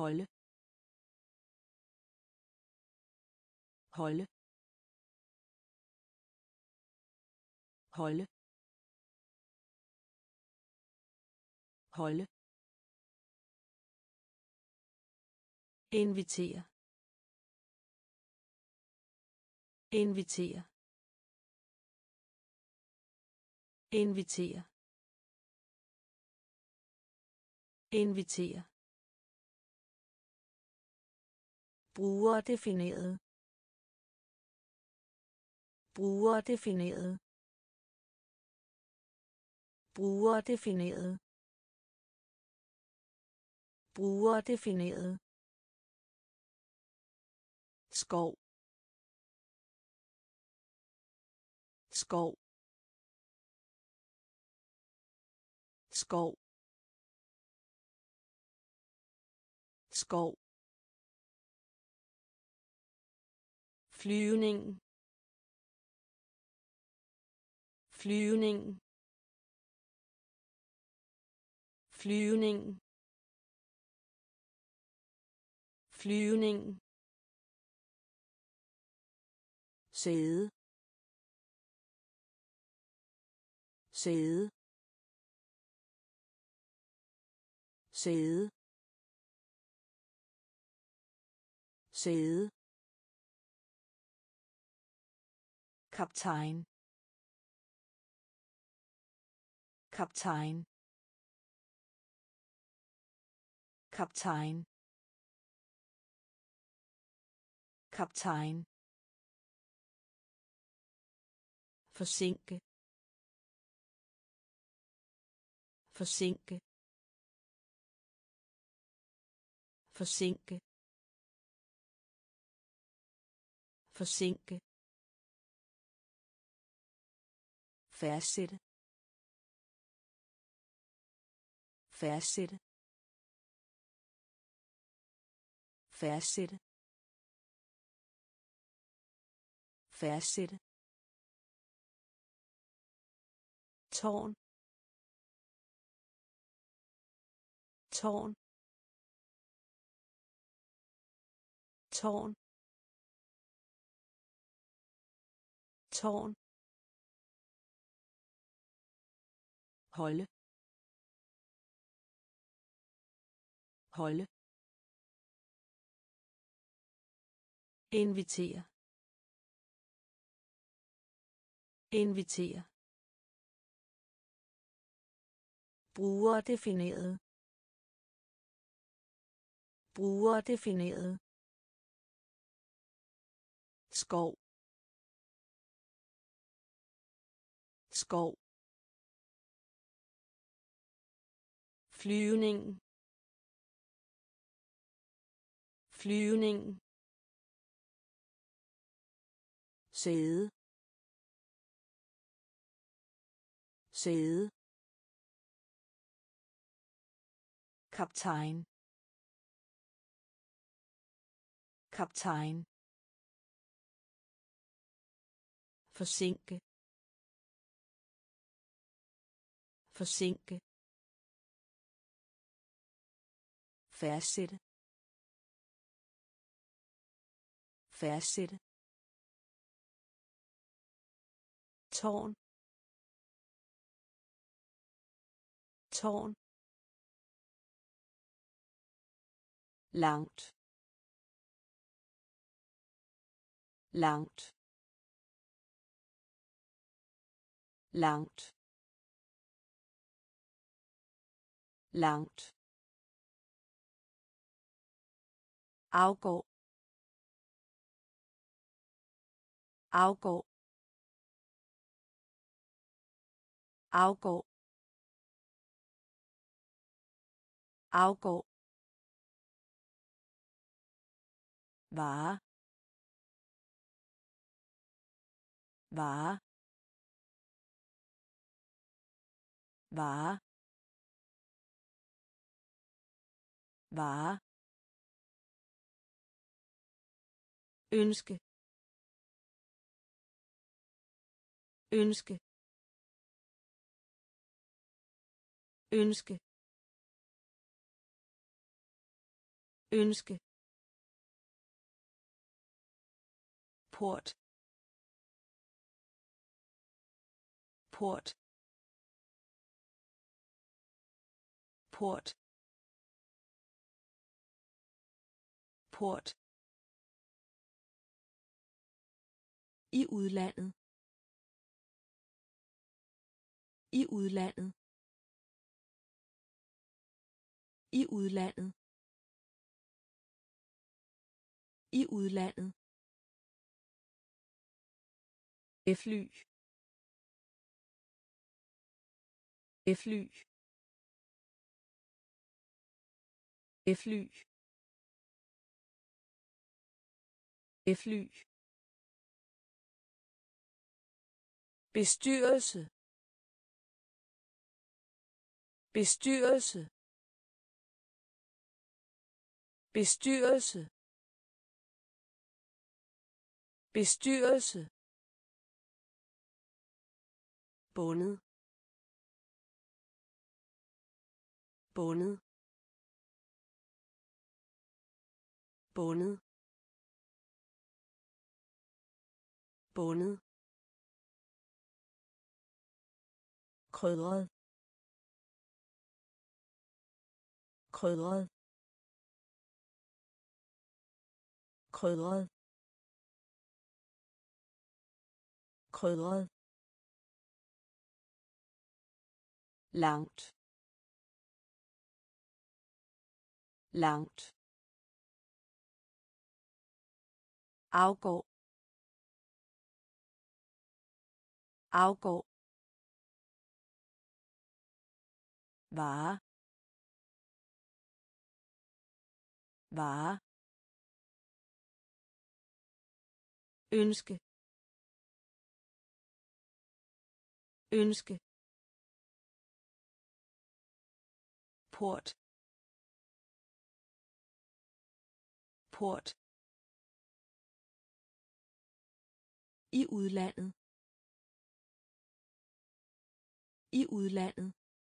holde holde holde holde invitere invitere invitere invitere brugerdefineret brugerdefineret brugerdefineret brugerdefineret skov skov skov skov flyvning flyvning flyvning flyvning sæde sæde sæde sæde kaptajn kaptajn kaptajn kaptajn forsinke forsinke forsinke forsinke fastsætte fastsætte fastsætte fastsætte tårn tårn tårn tårn holde holde invitere invitere brugerdefineret brugerdefineret skov skov flyvning flyvning sæde sæde kaptajn kaptajn forsinke forsinke fastsætte fastsætte tårn tårn langt langt langt langt afgår afgår afgår afgår vare vare vare vare ønske ønske ønske ønske, port, port, port, port, i udlandet, i udlandet, i udlandet, i udlandet, fly, fly, fly, fly, bestyrelse, bestyrelse, bestyrelse, bestyrelse, bundet, bundet, bundet, bundet, krydret, krydret, krydret, krydret, langt, langt, afgår, afgår, vare, vare, ønske, ønske, port, port, i udlandet, i udlandet,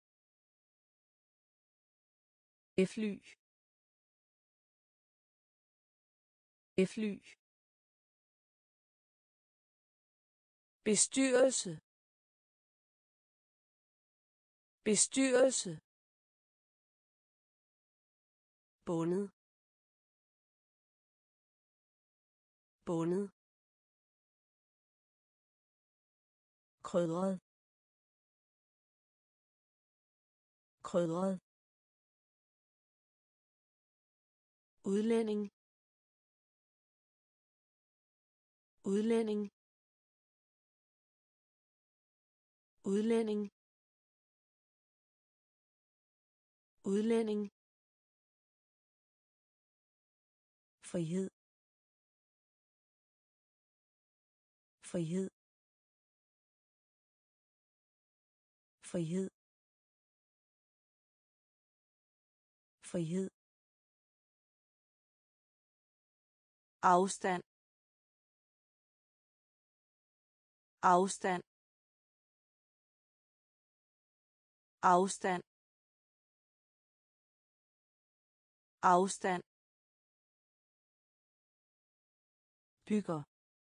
fly, fly, bestyrelse, bestyrelse, bundet, bundet, krydret, krydret, udlænding, udlænding, udlænding, udlænding, frihed, frihed, frihed, frihed, afstand, afstand, afstand, afstand, bygger,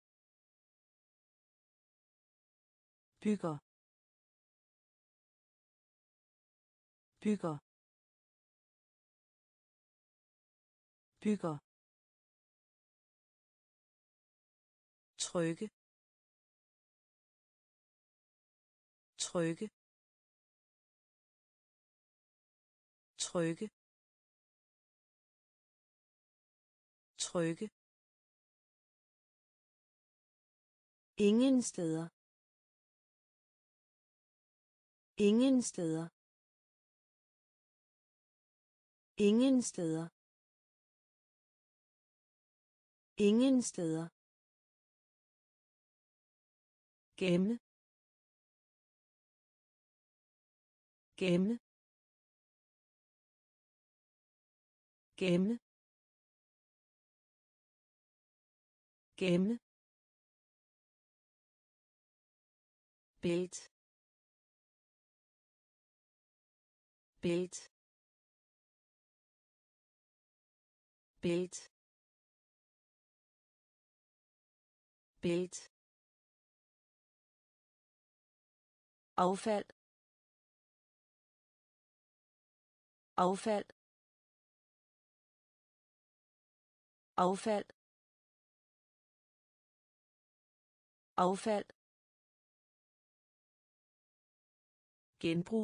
bygger, bygger, bygger, trykke, trykke, trykke, trykke, ingen steder, ingen steder, ingen steder, ingen steder, gemme, gemme, gemme, gemme, bælt, bælt, bælt, bælt, affald, affald, affald, affald, genbrug,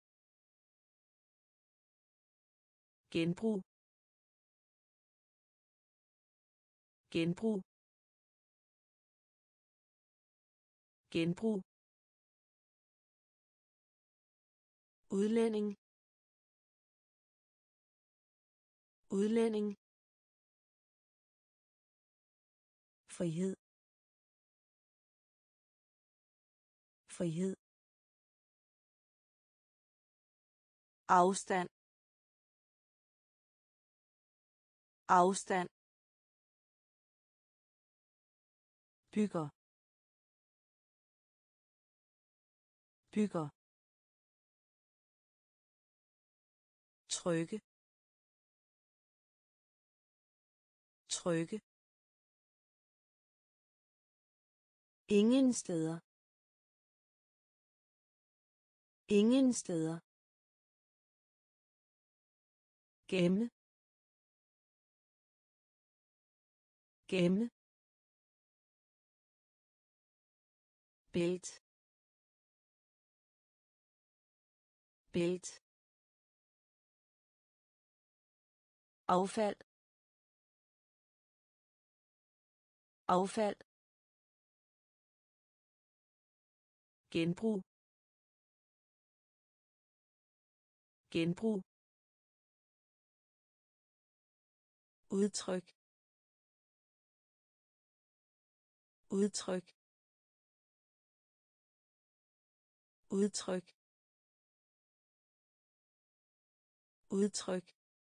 genbrug, genbrug, genbrug, udlænding, udlænding, frihed, frihed, afstand, afstand, bygger, bygger, trykke, trykke, ingen steder, ingen steder, gemme, gemme, bælt, bælt, affald, affald, genbrug, genbrug, udtryk, udtryk, udtryk, udtryk,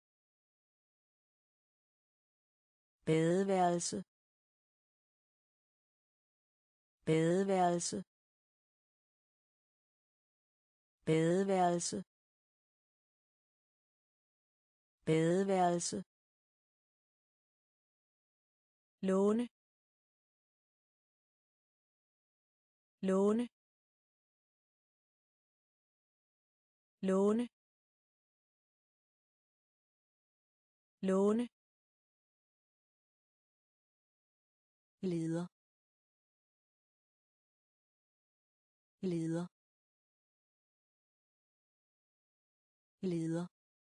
badeværelse, badeværelse, badeværelse, badeværelse, låne, låne, låne, låne, leder, leder, leder,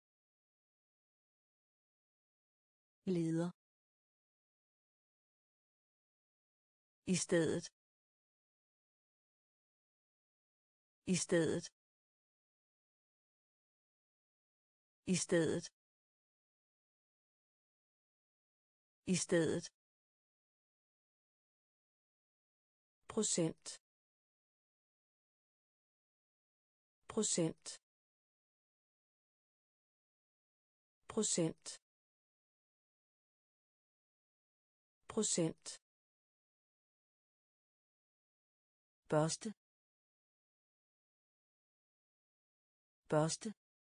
leder, i stedet, i stedet, i stedet, i stedet, procent, procent, procent, procent, børste, børste,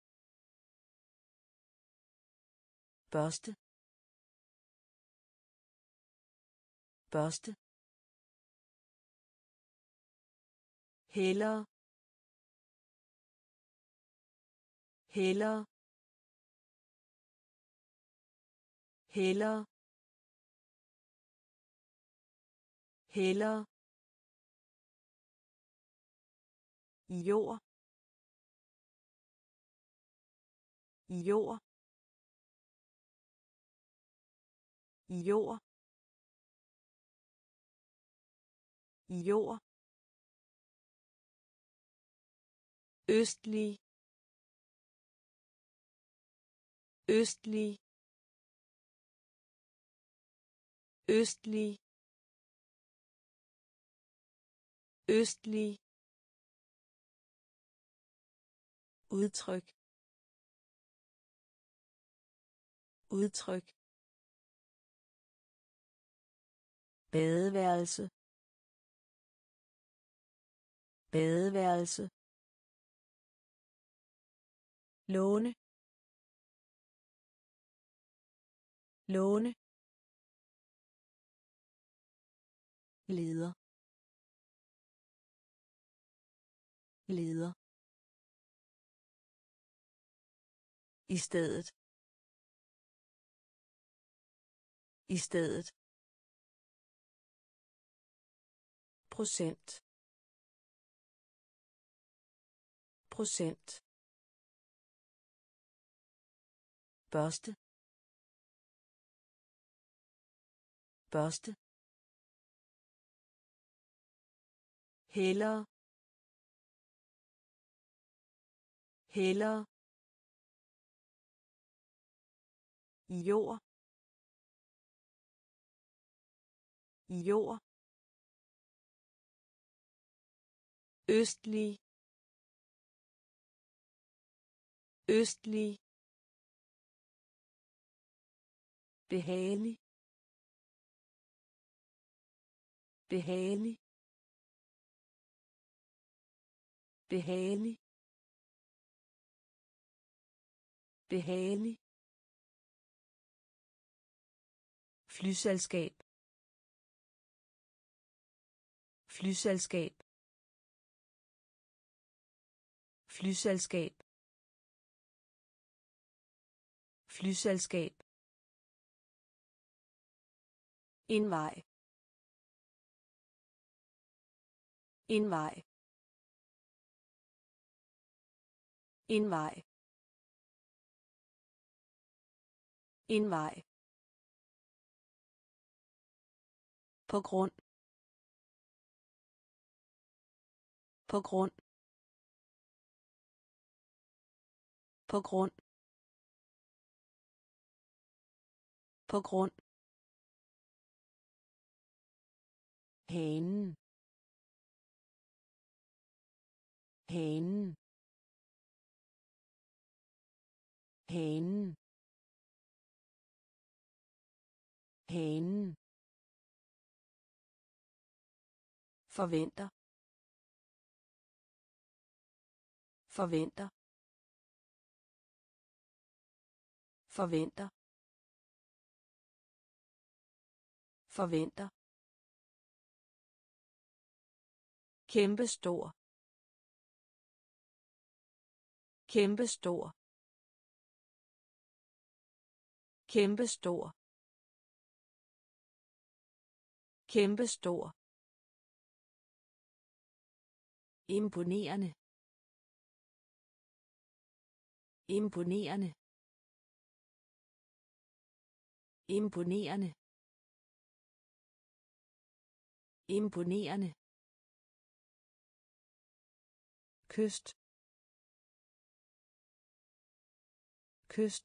børste, børste, hellere, hellere, hellere, hellere, jord, jord, jord, jord, østlig, østlig, østlig, østlig, udtryk, udtryk, badeværelse, badeværelse, låne, låne, leder, leder, i stedet, i stedet, procent, procent, børste, børste, hellere, hellere, jord, jord, østlig, østlig, behagelig, behagelig, behagelig, behagelig, flyselskab, flyselskab, flyselskab, flyselskab, en vej, en vej, en vej, en vej, på grund, på grund, på grund, på grund, hanen, hanen, hanen, hanen, forventer, forventer, forventer, forventer, kæmpestor, kæmpestor, kæmpestor, kæmpestor, imponerende, imponerende, imponerende, imponerende, kyst, kyst,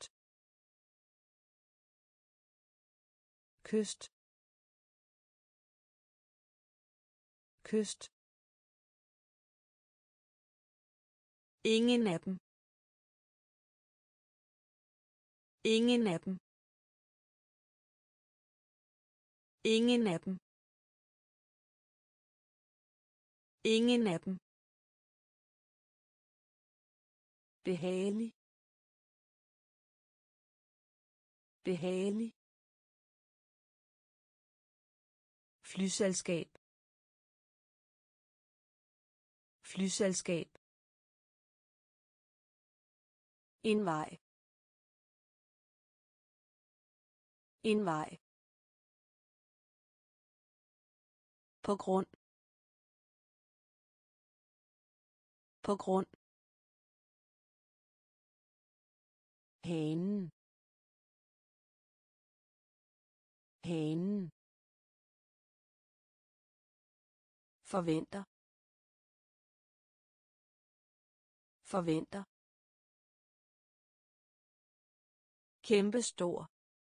kyst, kyst, ingen af dem, ingen af dem, ingen af dem, ingen af dem, behagelig, behagelig, flyselskab, flyselskab, en vej, en vej, på grund, på grund, hanen, hanen, forventer, forventer, kæmpestor,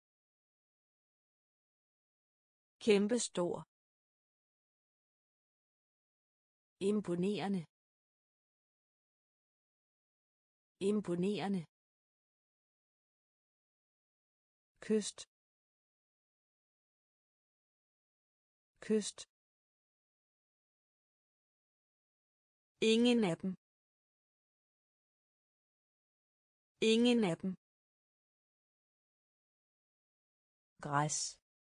kæmpestor, imponerende, imponerende, kyst, kyst, ingen af dem, ingen af dem, græs,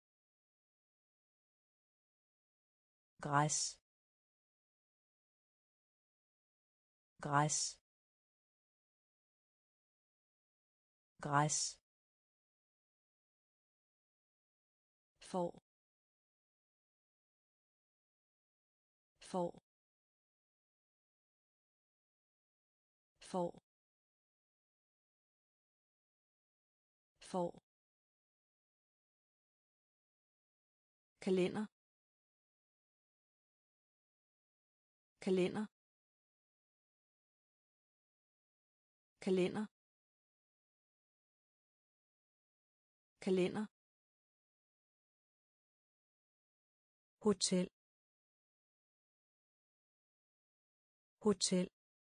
græs, græs, græs, får, får, får, får, kalender, kalender, kalender, kalender, hotel, hotel,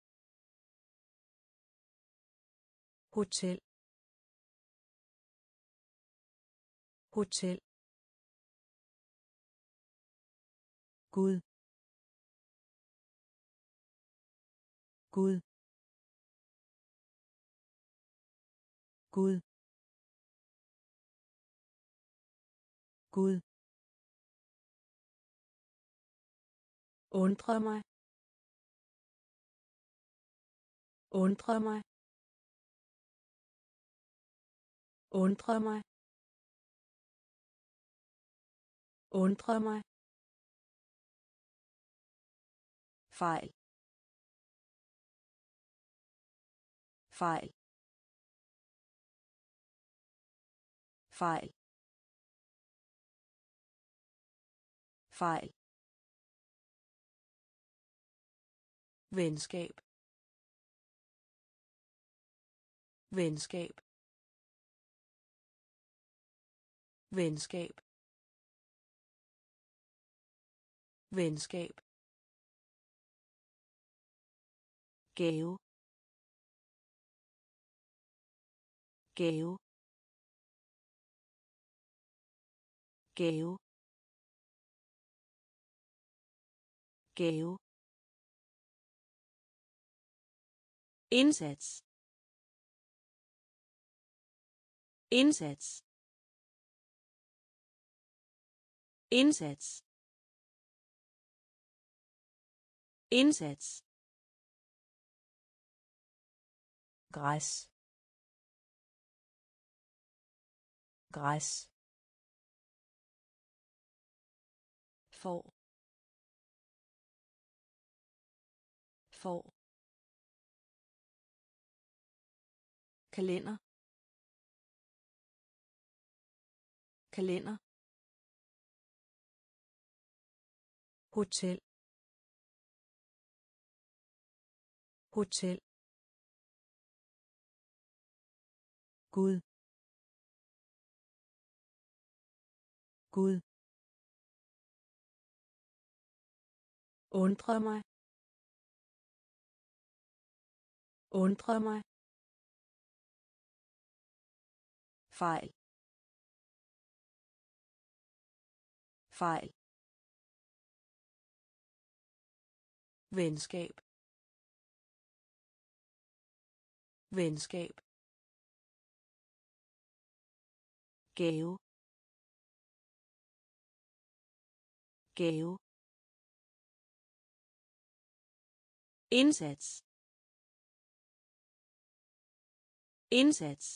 hotel, hotel, Gud, Gud, Gud, Gud, undre mig, undre mig, undre mig, undre mig, fejl, fejl, fejl, fejl, venskab, venskab, venskab, venskab, gave, gave, gave, gave, indsats, indsats, indsats, indsats, græs, græs, får, får, kalender, kalender, hotel, hotel, Gud, Gud, undre mig, undre mig, fejl, fejl, venskab, venskab, gave, gave, indsats, indsats,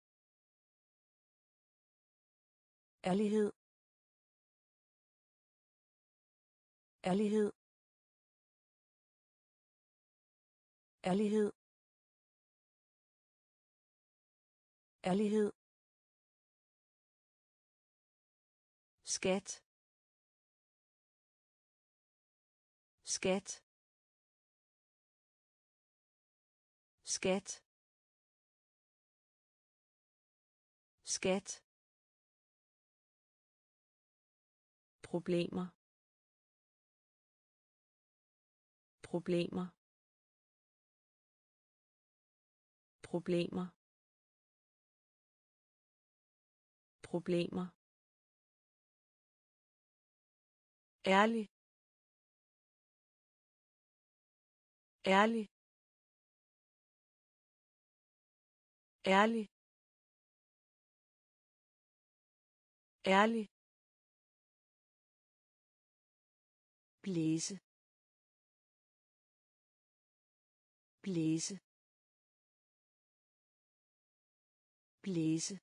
ærlighed, ærlighed, ærlighed, ærlighed, skat, skat, skat, skat, problemer, problemer, problemer, problemer, ærlig, ærlig, ærlig, ærlig, blæse, blæse, blæse,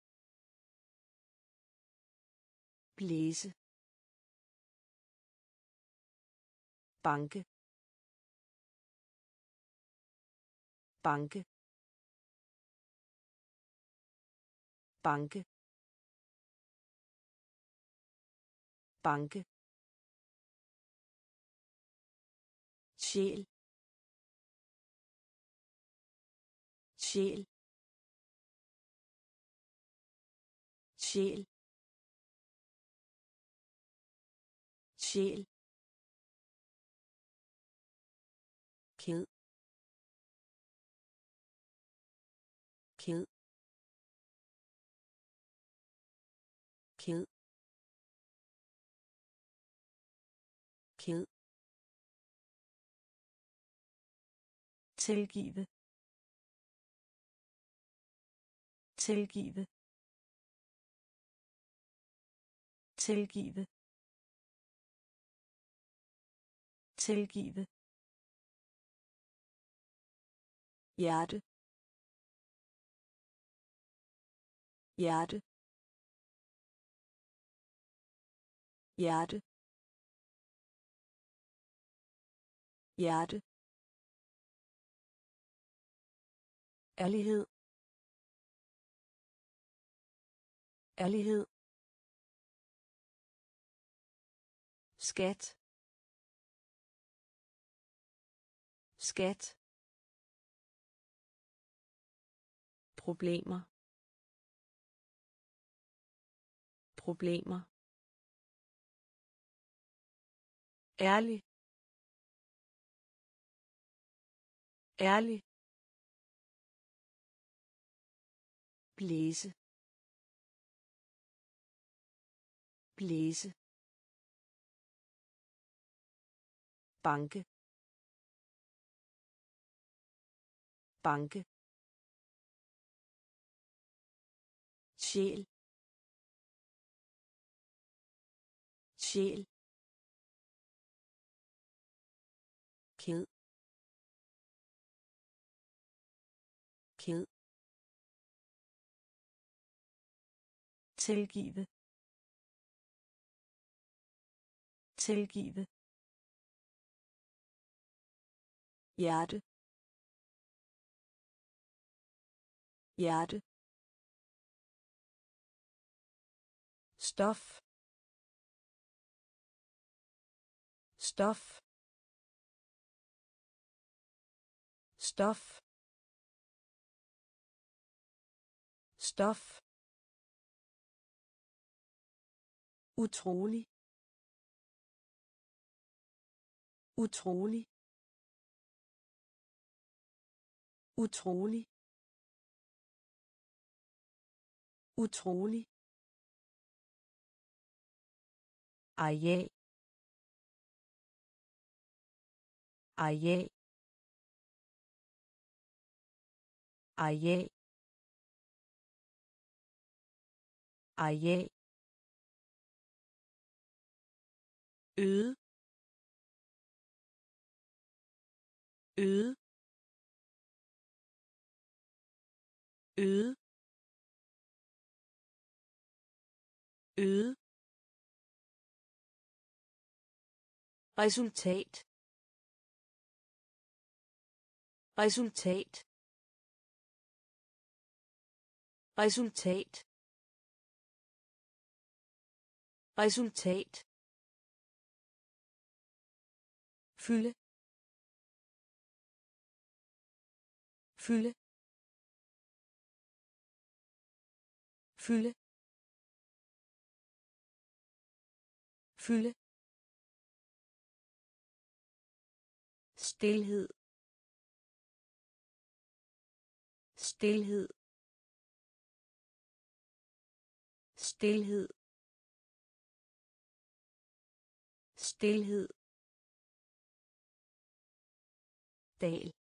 blæse, banke, banke, banke, banke, sjæl, sjæl, sjæl, sjæl, ked, ked, ked, ked, tilgive, tilgive, tilgive, tilgive, hjerte, hjerte, hjerte, hjerte, ærlighed, ærlighed, skat, skat, problemer, problemer, ærlig, ærlig, blæse, blæse, banke, banke, sjæl, sjæl, ked, ked, tilgive, tilgive, hjerte, hjerte, stof, stof, stof, stof, utrolig, utrolig, utrolig, utrolig, areal, areal, areal, areal, øde, øde, øde, øde, resultat, resultat, resultat, resultat, fylde, fylde, fylde, fylde, stilhed, stilhed, stilhed, stilhed, dal,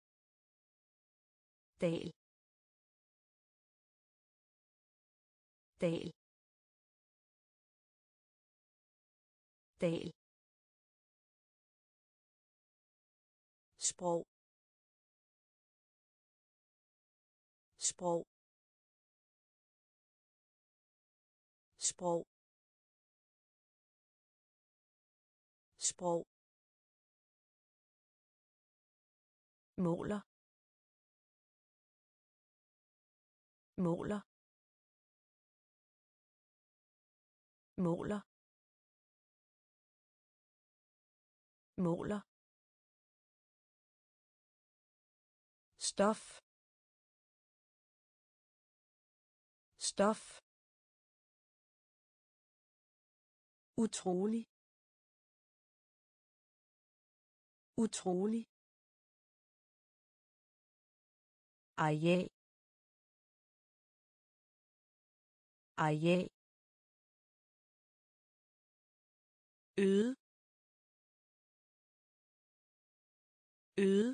dal, dal, dal, sprog, sprog, sprog, sprog, måler, måler, måler, måler, stof, stof, utrolig, utrolig, areal, areal, øde, øde,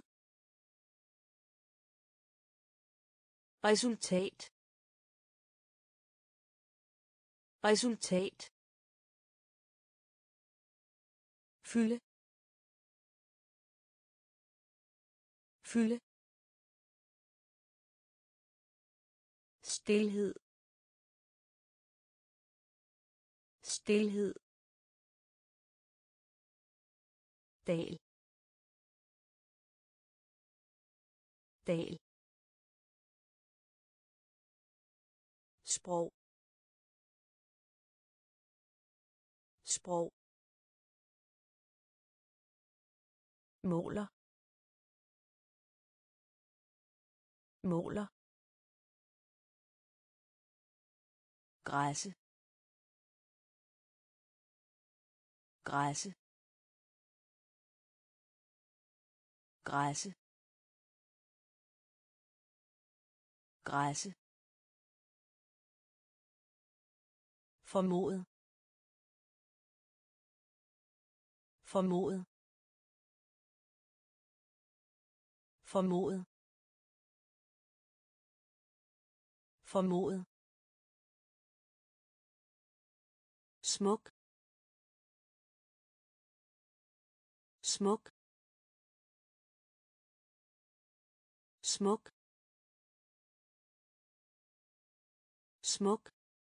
resultat, resultat, fylde, fylde, stilhed, stilhed, dal, dal, sprog, sprog, måler, måler, græsse, græsse, græsse, græsse, formodet, formodet, formodet, formodet, smuk, smuk, smuk, smuk,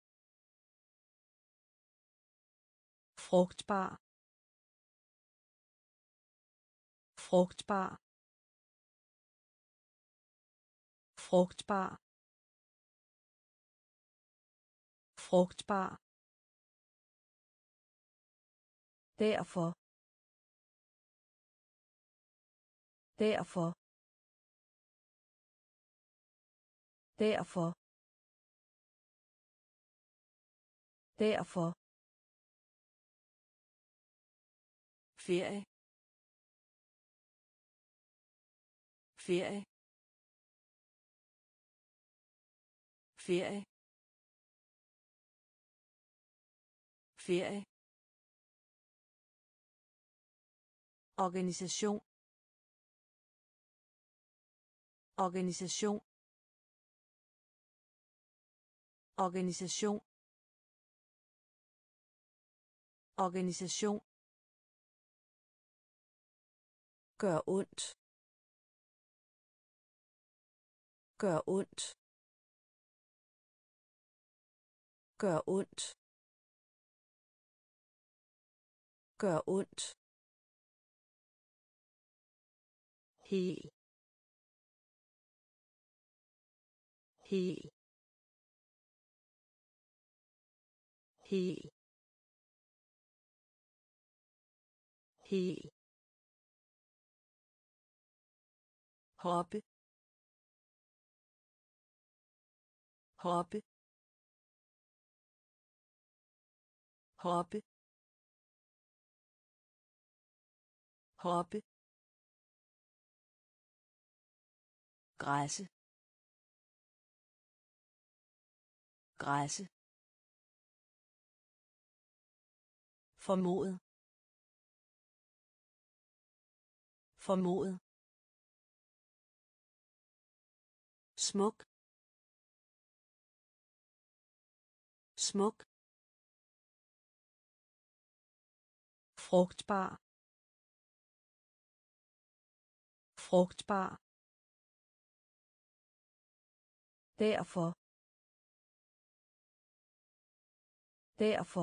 frugtbar, frugtbar, frugtbar, frugtbar, derfor, derfor, derfor, derfor, ferie, ferie, ferie, ferie, organisation, organisation, organisation, organisation, gør ondt, gør ondt, gør ondt, gør ondt, hel, hel, hel, hel, hoppe, hoppe, hoppe, hoppe, græsse, græsse, formodet, formodet, smuk, smuk, frugtbar, frugtbar, derfor, derfor,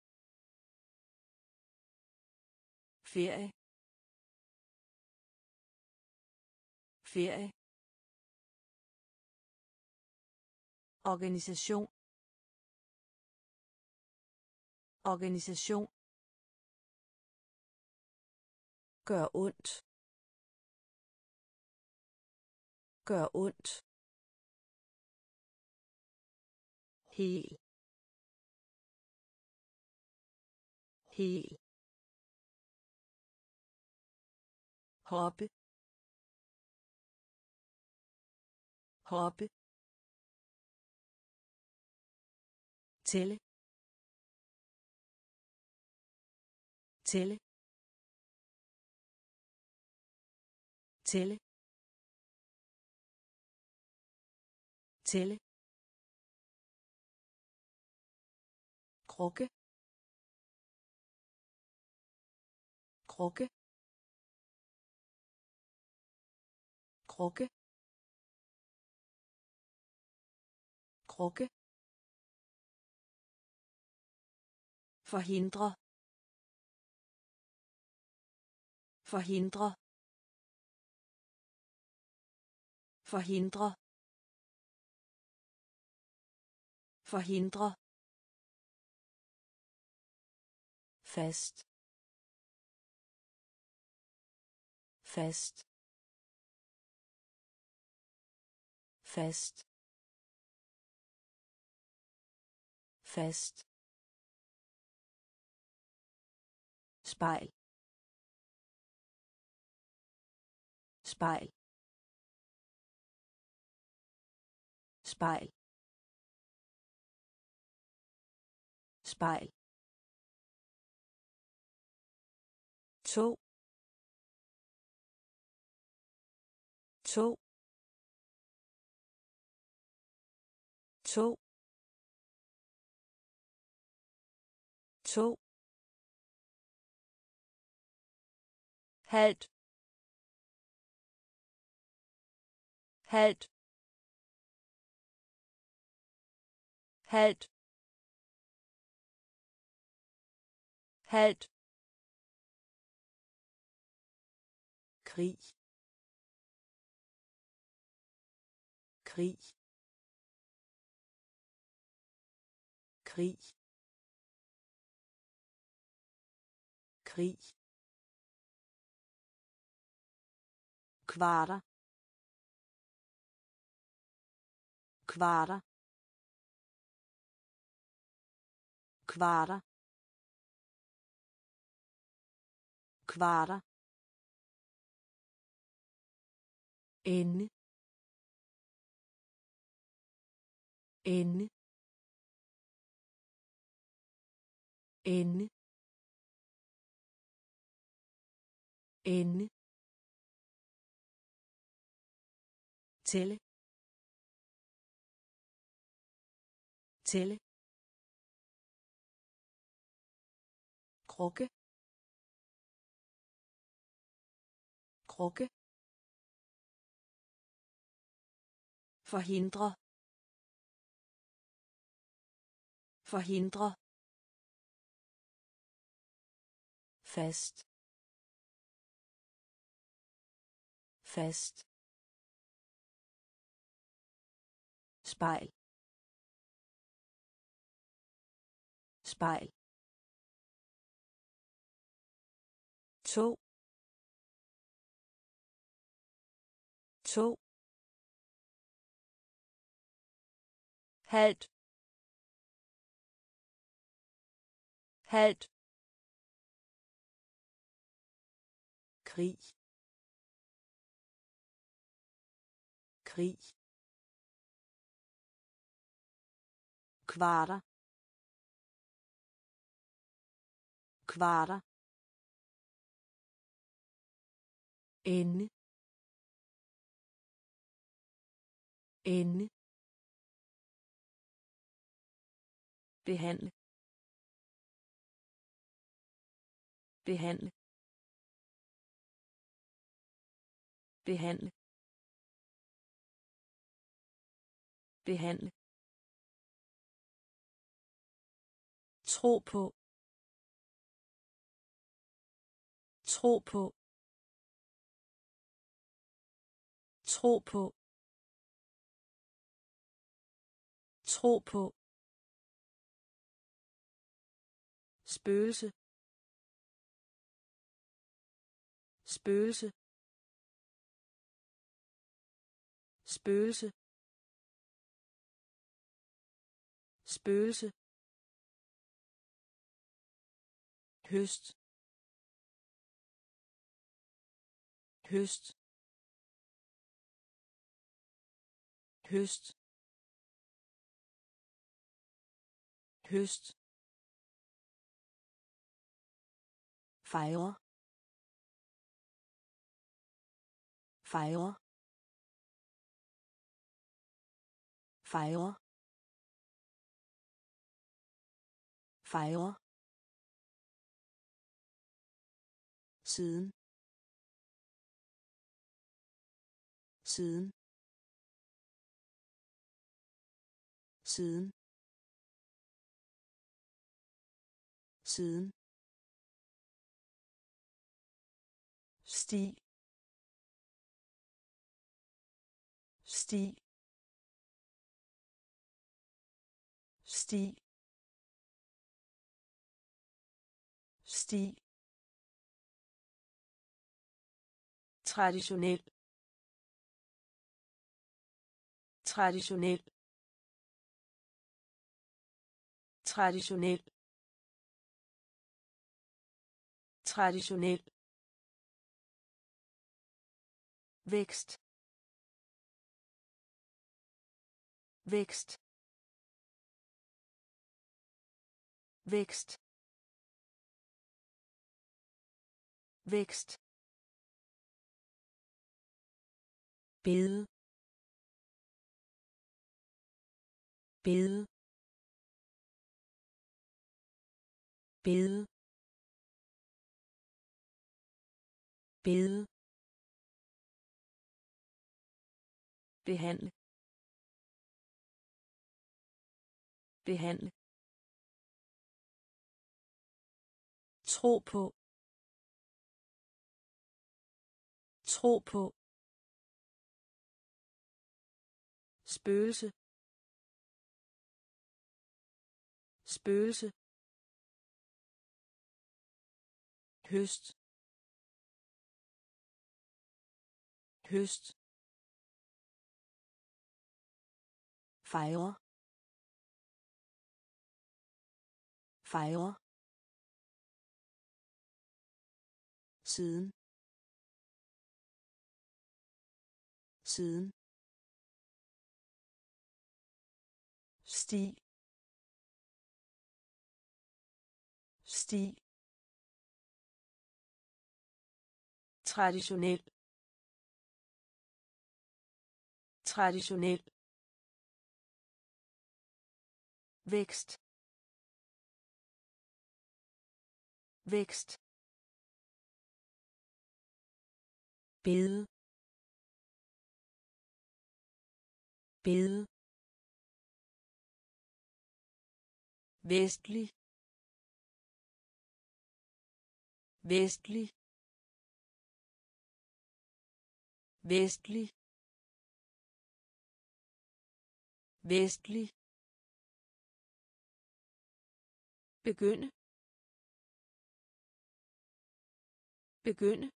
ferie, ferie, organisation, organisation, gør ondt, gør ondt, hel, hel, hoppe, hoppe, tælle, tælle, tælle, tælle, krukke, krukke, krukke, krukke, forhindre, forhindre, forhindre, forhindre, fast, fast, fast, fast, spejl, spejl, spejl, spejl, to, to, to, to, halvt, halvt, halvt, halvt, krig, krig, krig, krig, kvarter, kvarter, kvarter, kvarter, ende, ende, ende, ende, tælle, tælle, krukke, krukke, forhindre, forhindre, fast, fast, spejl, spejl, to, to, halvt, halvt, krig, krig, kvarter, kvarter, ende, ende, behandle behandle behandle behandle tro på tro på tro på tro på spøgelse spøgelse spøgelse spøgelse høst høst høst høst fejre fejre fejre fejre siden siden siden siden sti sti sti sti traditionel traditionel traditionel traditionel vækst vækst vækst vækst bede bede bede bede behandle behandle tro på tro på spøgelse spøgelse høst høst fejre fejre siden siden sti sti traditionel traditionel vækst vækst bede bede vestlig vestlig vestlig vestlig begynde begynde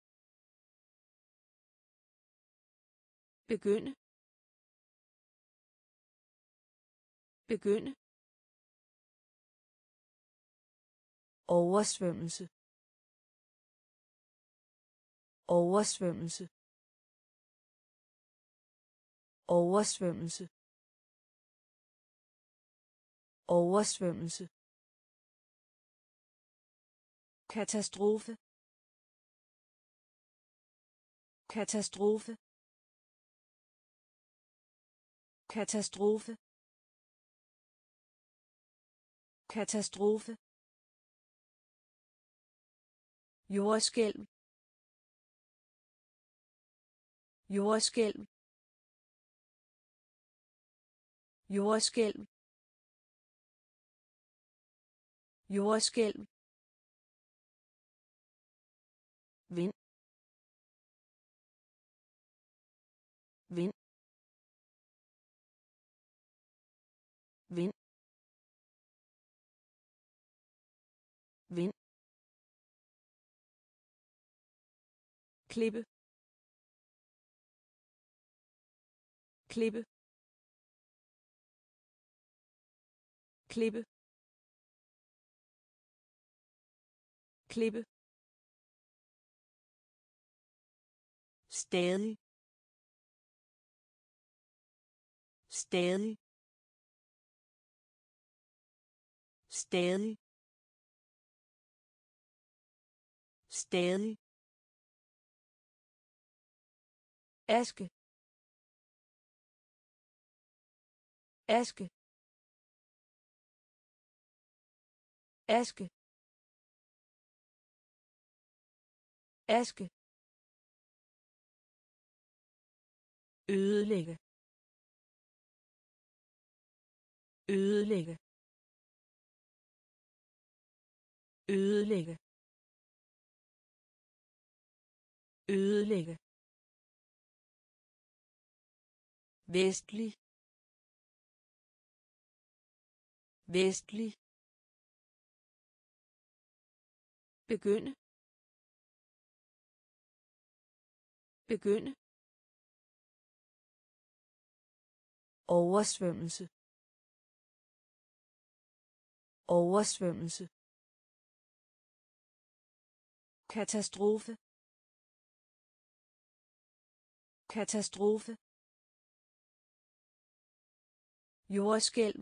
begynde begynde oversvømmelse oversvømmelse oversvømmelse oversvømmelse katastrofe katastrofe katastrofe katastrofe, jordskælv, jordskælv, jordskælv, jordskælv, vind, vind, vind, vind, klippe, klippe, klippe, klippe, stadig, stadig, stadig, stadig, aske, aske, aske, aske, ødelægge, ødelægge, ødelægge, ødelægge, vestlig, vestlig, begynde, begynde, oversvømmelse, oversvømmelse, katastrofe, katastrofe, jordskælv,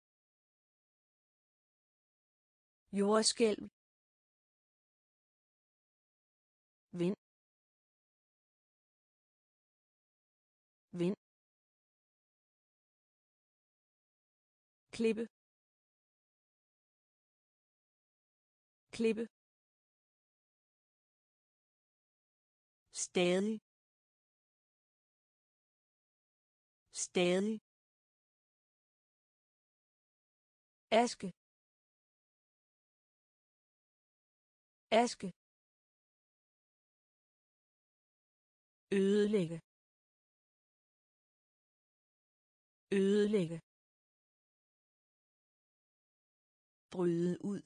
jordskælv, vind, vind, klippe, klippe, stadig, stadig, aske, aske, ødelægge, ødelægge, bryde ud,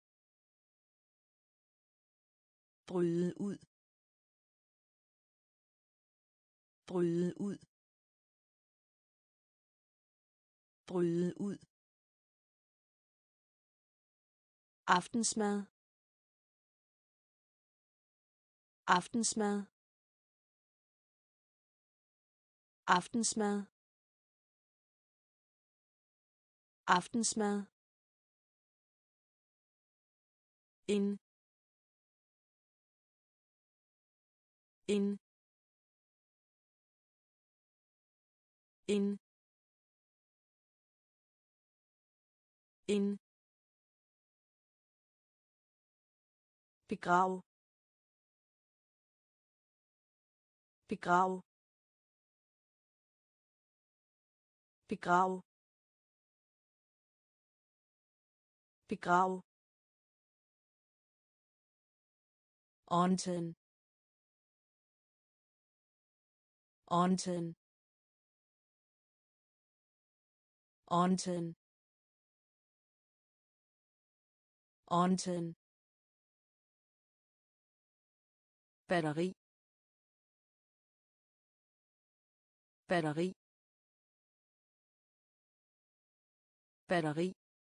bryde ud, bryde ud, bryde ud, aftensmad, aftensmad, aftensmad, aftensmad, en, en, en, en, begrav, begrav, begrav, begrav, Onten, Onten, Onten, Onten, batteri, batteri, batteri,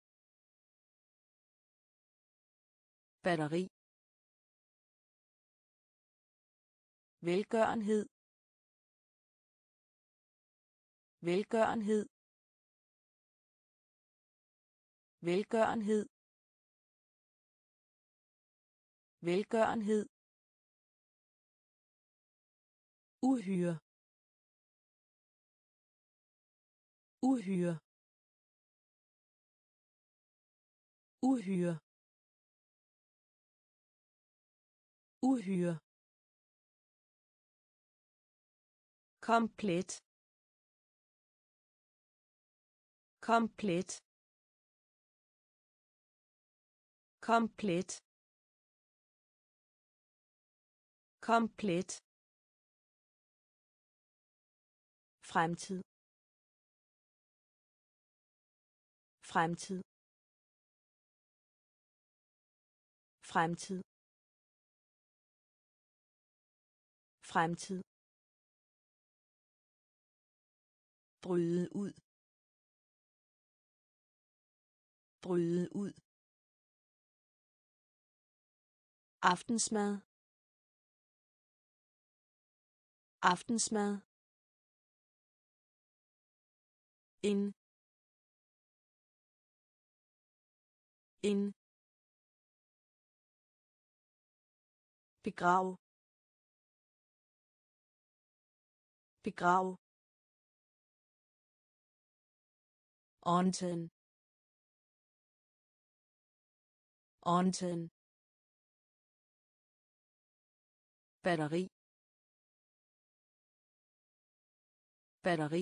batteri, velgørenhed, velgørenhed, velgørenhed, velgørenhed, uhyre, uhyre, uhyre, uhyre, komplet, komplet, komplet, komplet, fremtid, fremtid, fremtid, fremtid, bryde ud, bryde ud, aftensmad, aftensmad, en, en, begrav, begrav, antenne, antenne, batteri, batteri,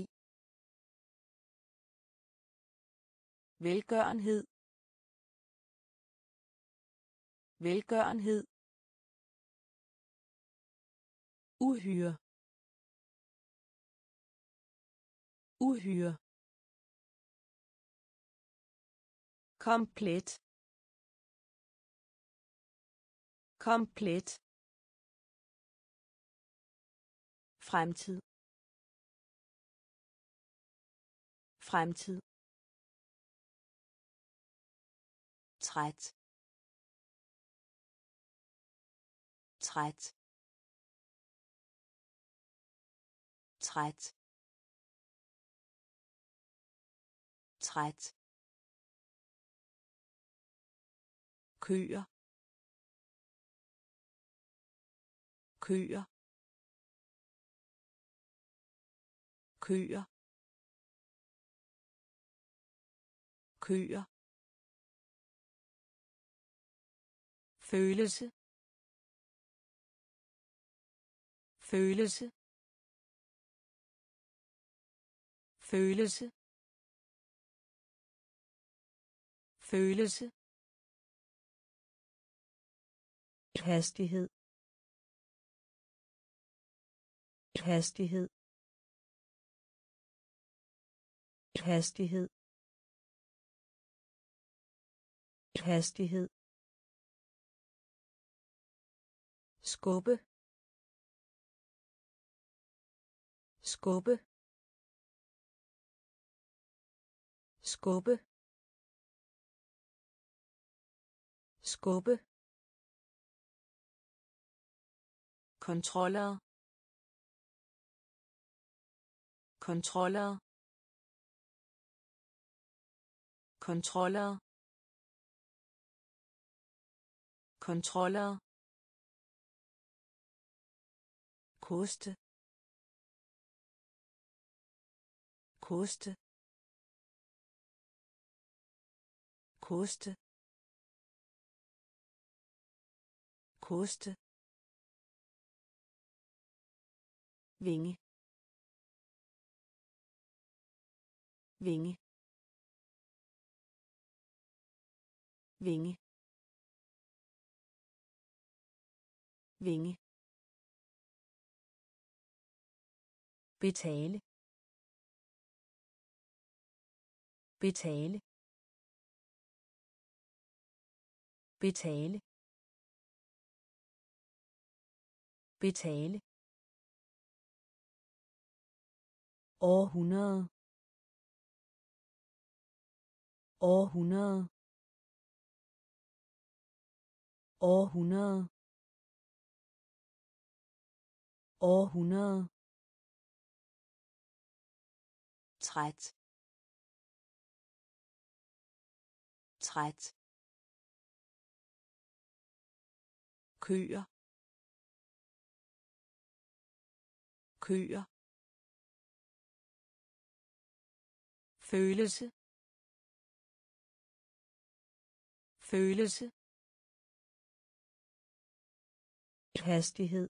velgørenhed, velgørenhed, uhyre, uhyre, komplet, komplet, fremtid, fremtid, træt, træt, træt, træt, køer, køer, køer, køer, følelse, følelse, følelse, følelse, hastighed, hastighed, hastighed, hastighed, skubbe, skubbe, skubbe, skubbe, kontroller, kontroller, kontroller, kontroller, koste, koste, koste, koste, vinge, vinge, vinge, vinge, betale, betale, betale, betale, århundrede, århundrede, århundrede, århundrede, træt, træt, køer, køer, følelse, følelse, hastighed,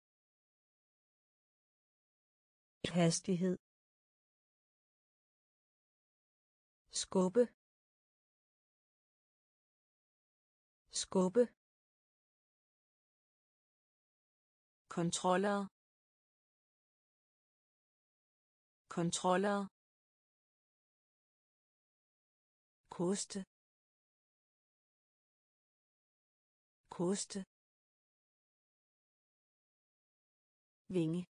hastighed, skubbe, skubbe, kontroller, kontroller, koste, koste, vinge,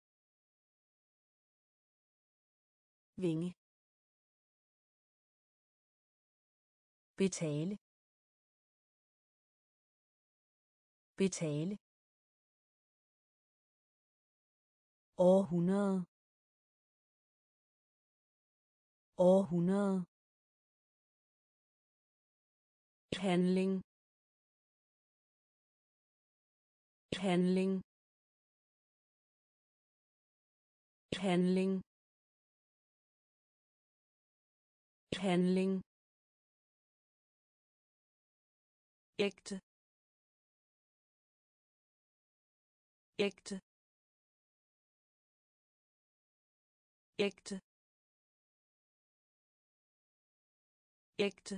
vinge, betale, betale, århundrede, århundrede, handling, handling, handling, handling, ægte, ægte, ægte, ægte,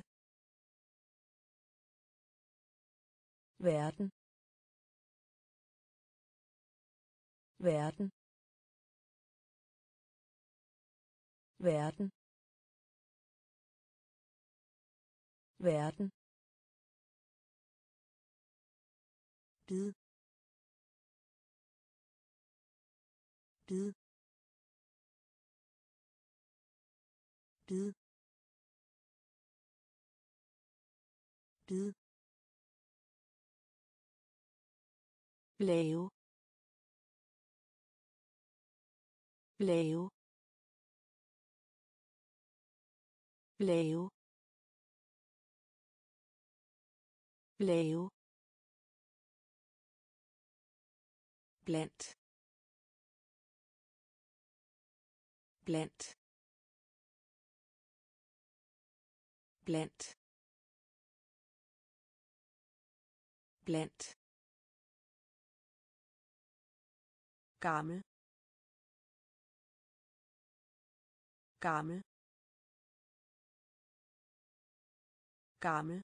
verden, verden, verden, verden, bid, bid, bid, bid, lave, lave, lave, lave, blandt, blandt, blandt, blandt, gammel, gammel, gammel,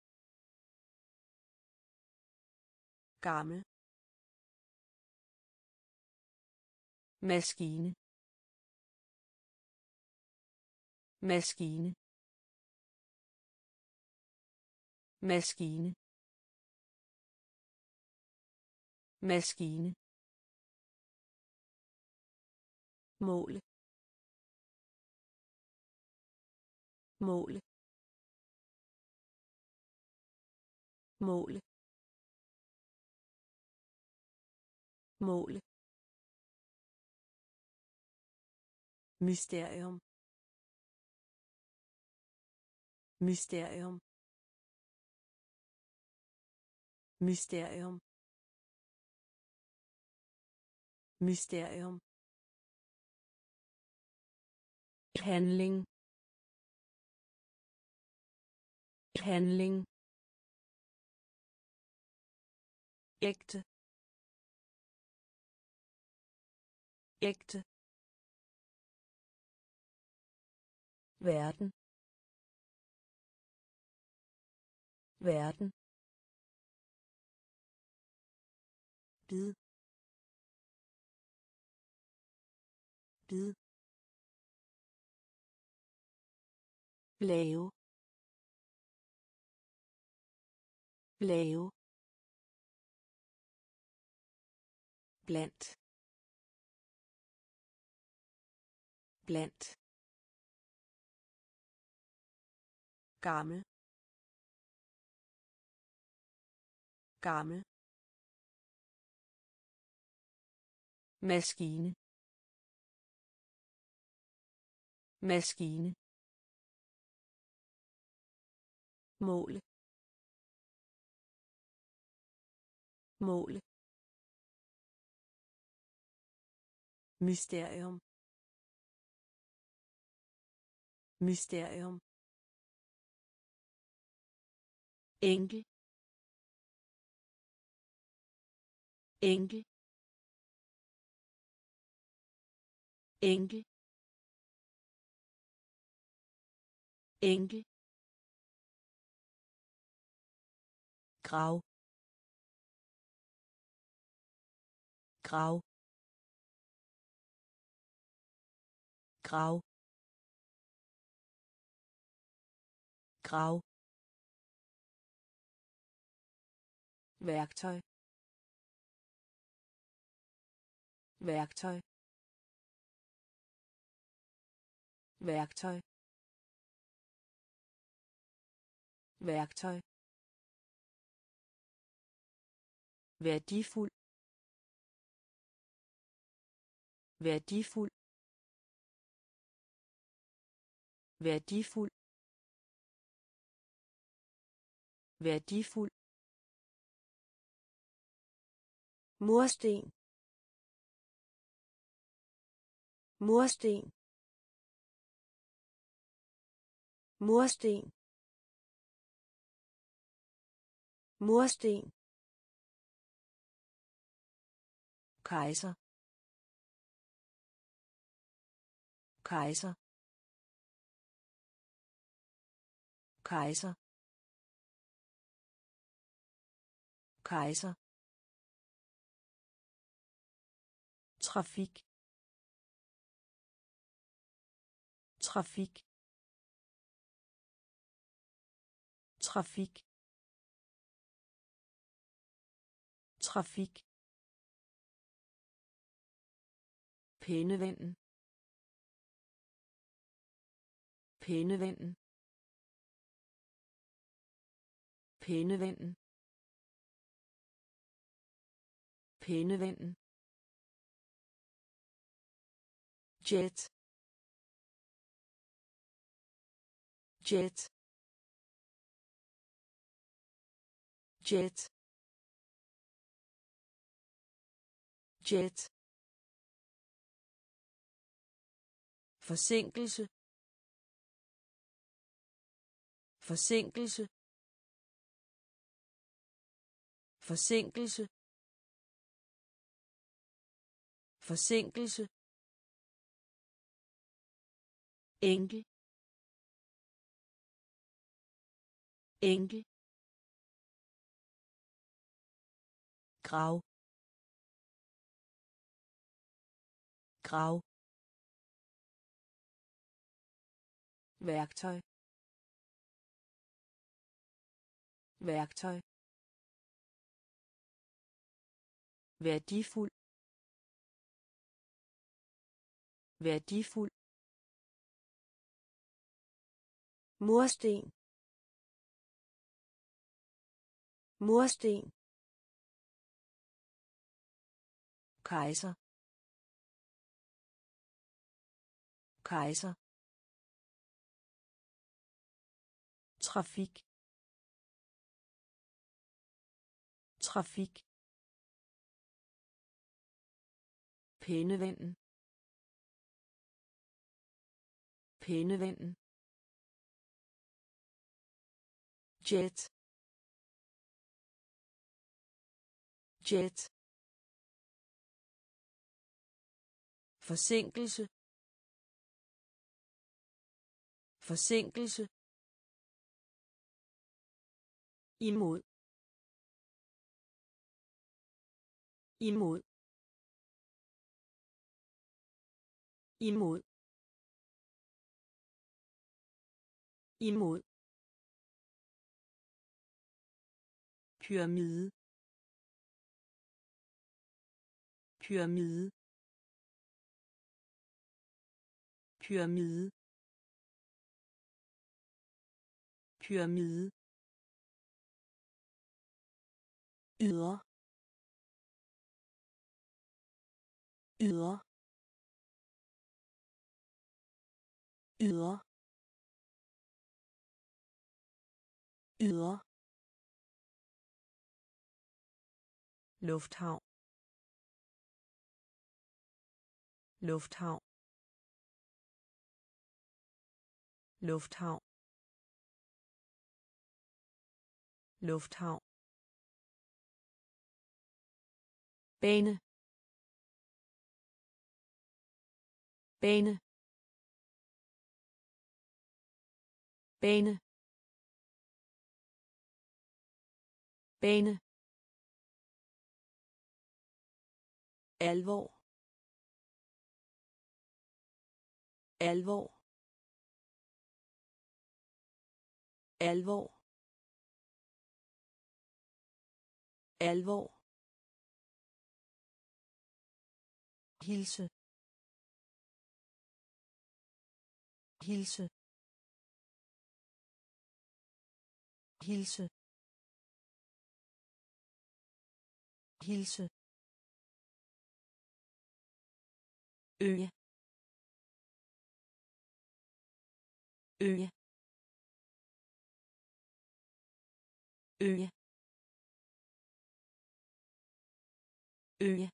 gammel, maskine, maskine, maskine, maskine, måle, måle, måle, måle, mysterium, mysterium, mysterium, mysterium, handling, handling, ægte, ægte, verden, verden, bid, bid, lave, lave, blandt, blandt, gammel, gammel, maskine, maskine, måle, måle, mysterium, mysterium, enkel enkel enkel enkel grav grav grav grav værktøj værktøj værktøj værktøj værdifuld værdifuld værdifuld værdifuld mursten mursten mursten mursten kejser kejser kejser kejser trafik trafik trafik trafik pænevennen pænevennen pænevennen pænevennen jet jet jet jet forsinkelse forsinkelse forsinkelse forsinkelse enkel enkel grav grav værktøj værktøj værdifuld værdifuld mursten mursten kejser kejser trafik trafik pænevennen pænevennen jet jet forsinkelse forsinkelse imod imod imod imod pyramide pyramide pyramide pyramide ydre ydre ydre ydre lufthavn lufthavn lufthavn lufthavn, bane, bane, bane, bane, alvor, alvor, alvor, alvor, hilse, hilse, hilse, hilse, øje, øje, øje, øje,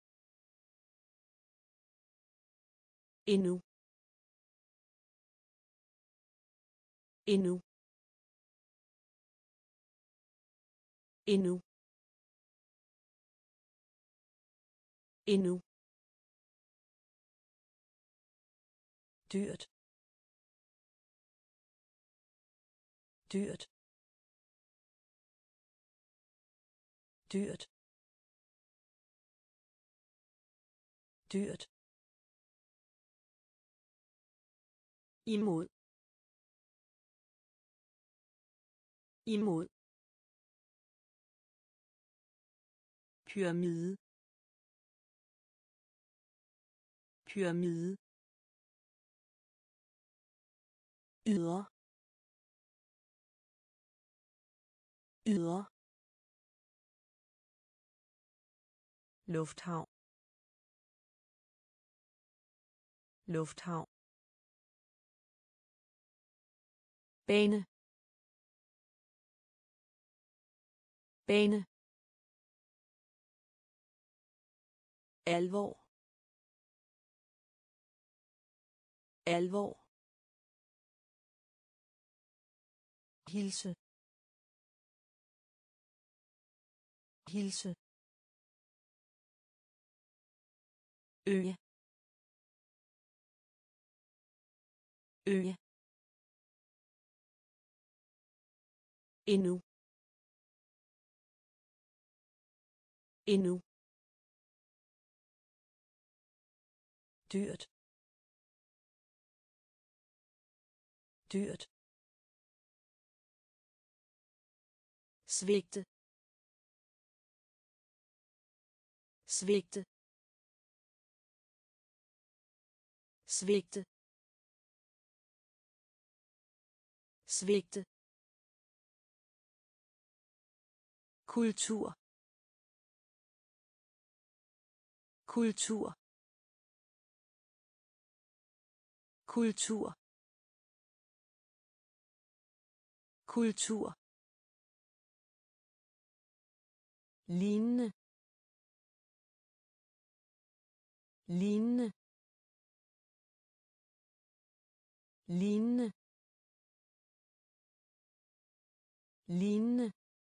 endnu, endnu, endnu, endnu, dyrt, dyrt, dyrt, dyrt, imod, imod, pyramide, pyramide, ydre, ydre, lufthavn, lufthavn, bane, bane, alvor, alvor, hilse, hilse, øje, øje, endnu, endnu, dyrt, dyrt, svigte, svigte, svigte, svigte, kultur, kultur, kultur, kultur, lignende, lignende, lignende, lignende,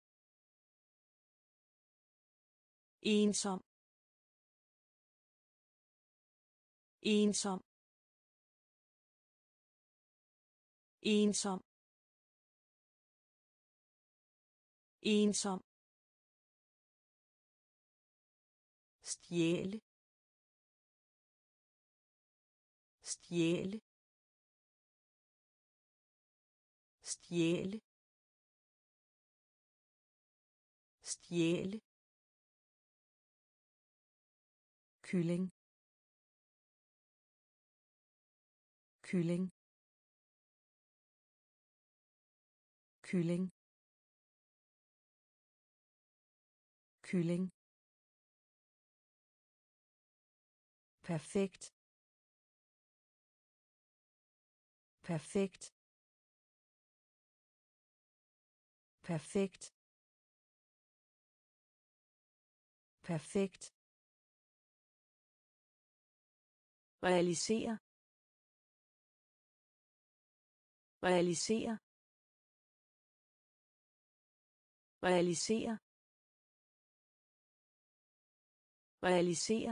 ensom, ensom, ensom, ensom, stjæle, stjæle, stjæle, stjæle, kylling, kylling, kylling, kylling, perfekt, perfekt, perfekt, perfekt, realisere, realisere, realisere realisere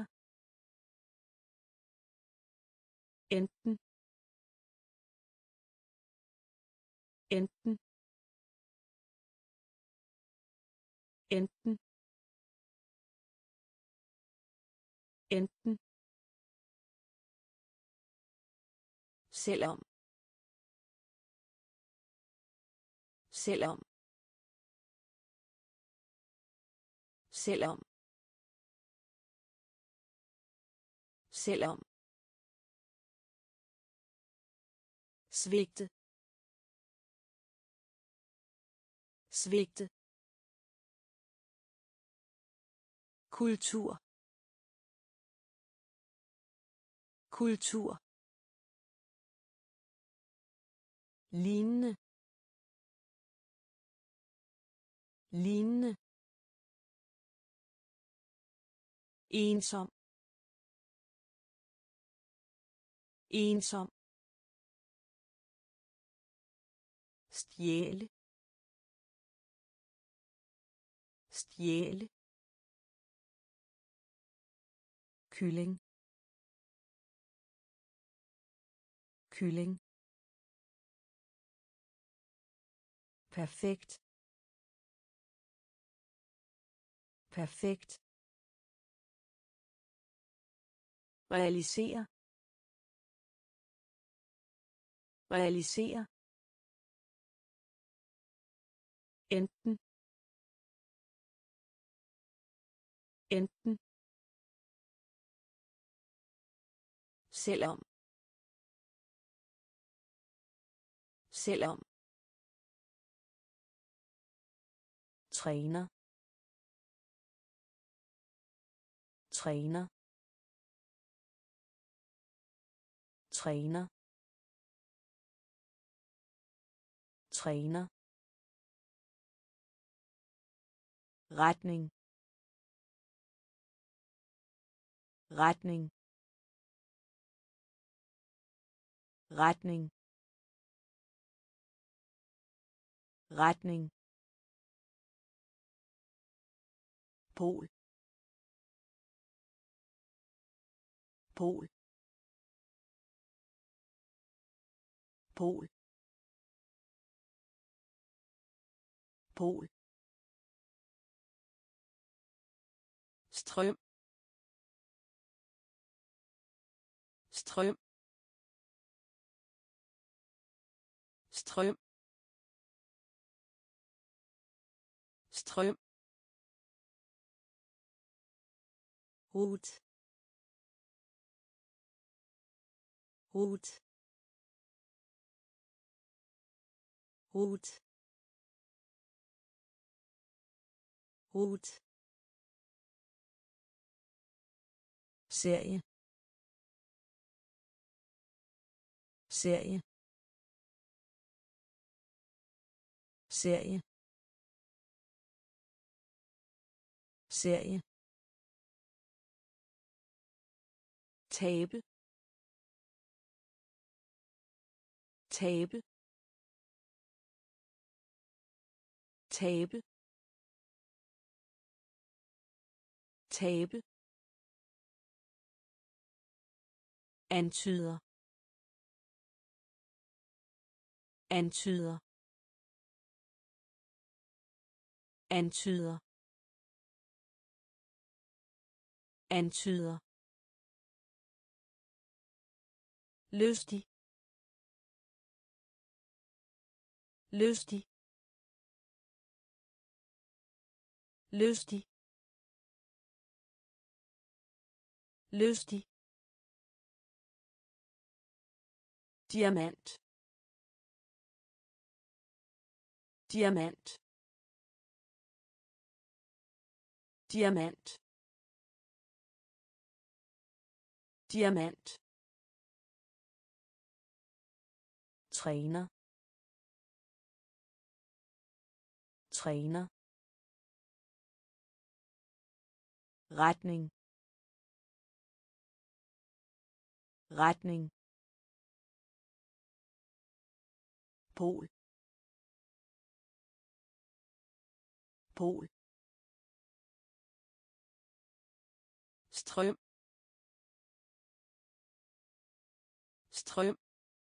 enten enten enten enten selvom selvom selvom selvom svigte svigte kultur kultur lignende lignende ensom ensom stjæle stjæle kylling kylling perfekt perfekt realisere realisere enten enten selvom selvom træner træner træner træner retning retning retning retning pol pol pol pol strøm strøm strøm strøm rut rut rut rut serie serie serie serie tabe tabe tabe tabe antyder antyder antyder antyder lystig lystig lystig lystig diamant diamant diamant diamant træner træner retning retning pol pol, strøm, strøm,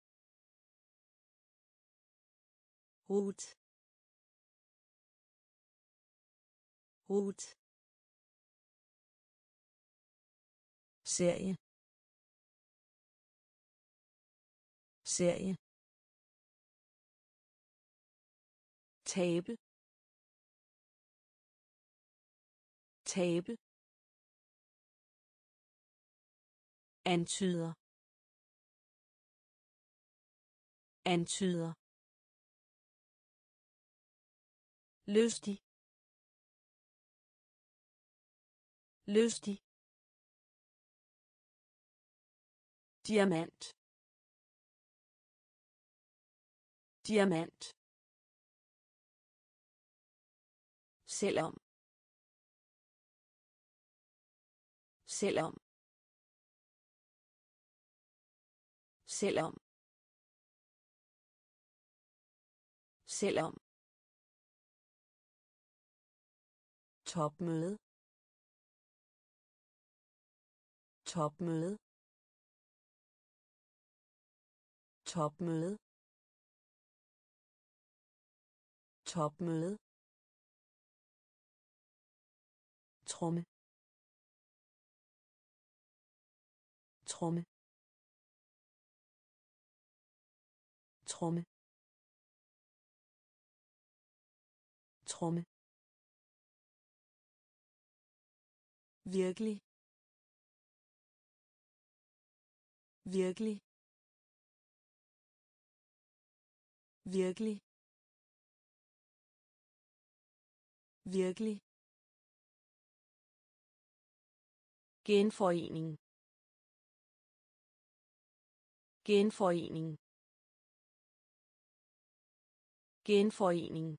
rut, rut, serie, serie, tabe, tabe, antyder, antyder, lystig, lystig, diamant, diamant, selvom, selvom, selvom, selvom, topmøde, topmøde, topmøde, topmøde, tromme, tromme, tromme, tromme, virkelig, virkelig, virkelig, virkelig, genforening, genforening, genforening,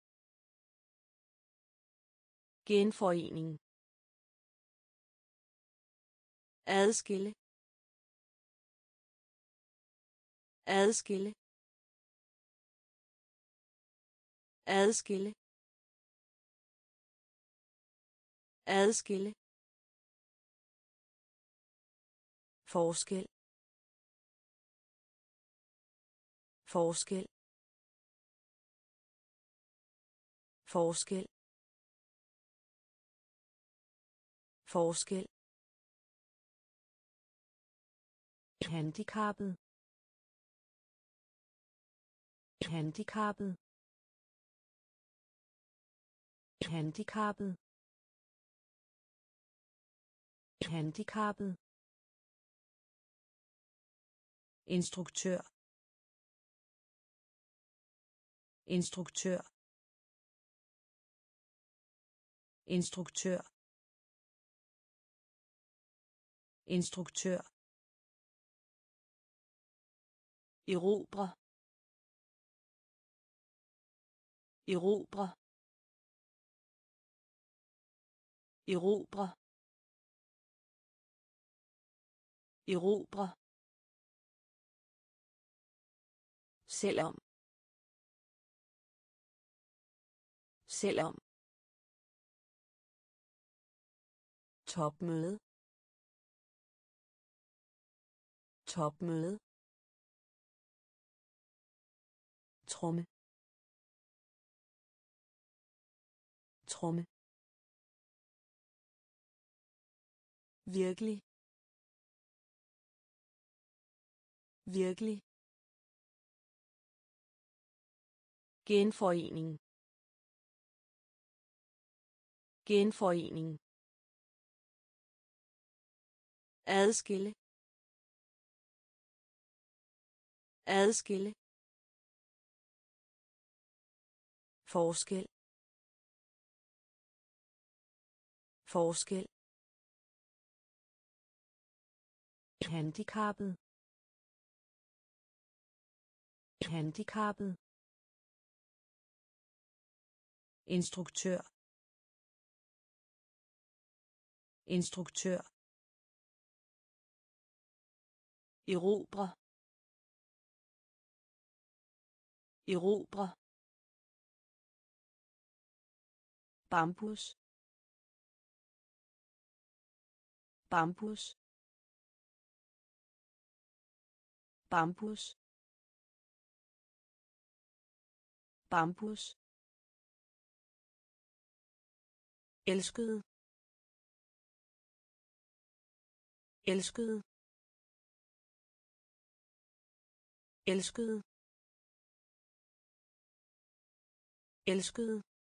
genforening, adskille, adskille, adskille, adskille, forskel, forskel, forskel, forskel, handicappet, handicappet, handicappet, handicappet, instruktør, instruktør, instruktør, instruktør, erobre, erobre, erobre, erobre, selvom, selvom, topmøde, topmøde, tromme, tromme, virkelig, virkelig, genforening, genforening, adskille, adskille, forskel, forskel, handicappet, handicappet, instruktør, instruktør, erobre, erobre, bambus, bambus, bambus, bambus, elskede, elskede, elskede, elskede,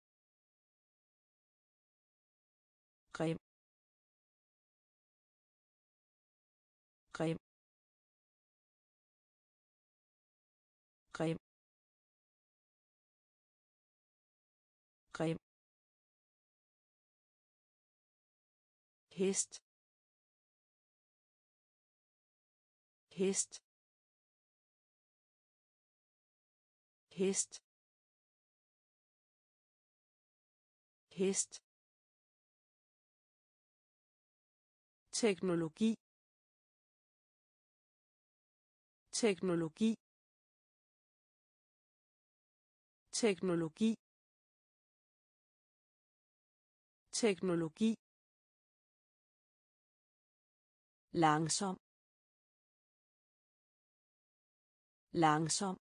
grim, grim, grim, grim, hest, hest, hest, hest, teknologi, teknologi, teknologi, teknologi, langsom, langsom,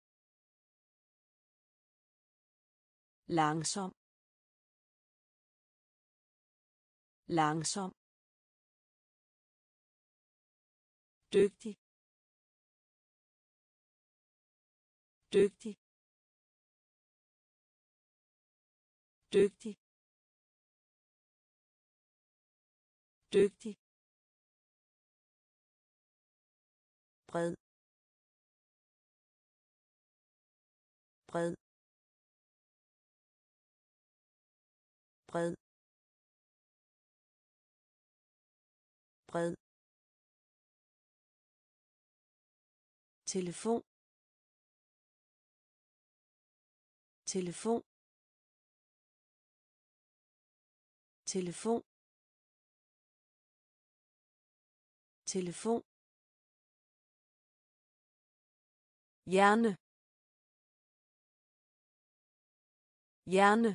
langsom, langsom, dygtig, dygtig, dygtig, dygtig, bred, bred, bred, bred, telefon, telefon, telefon, telefon, hjerne, hjerne,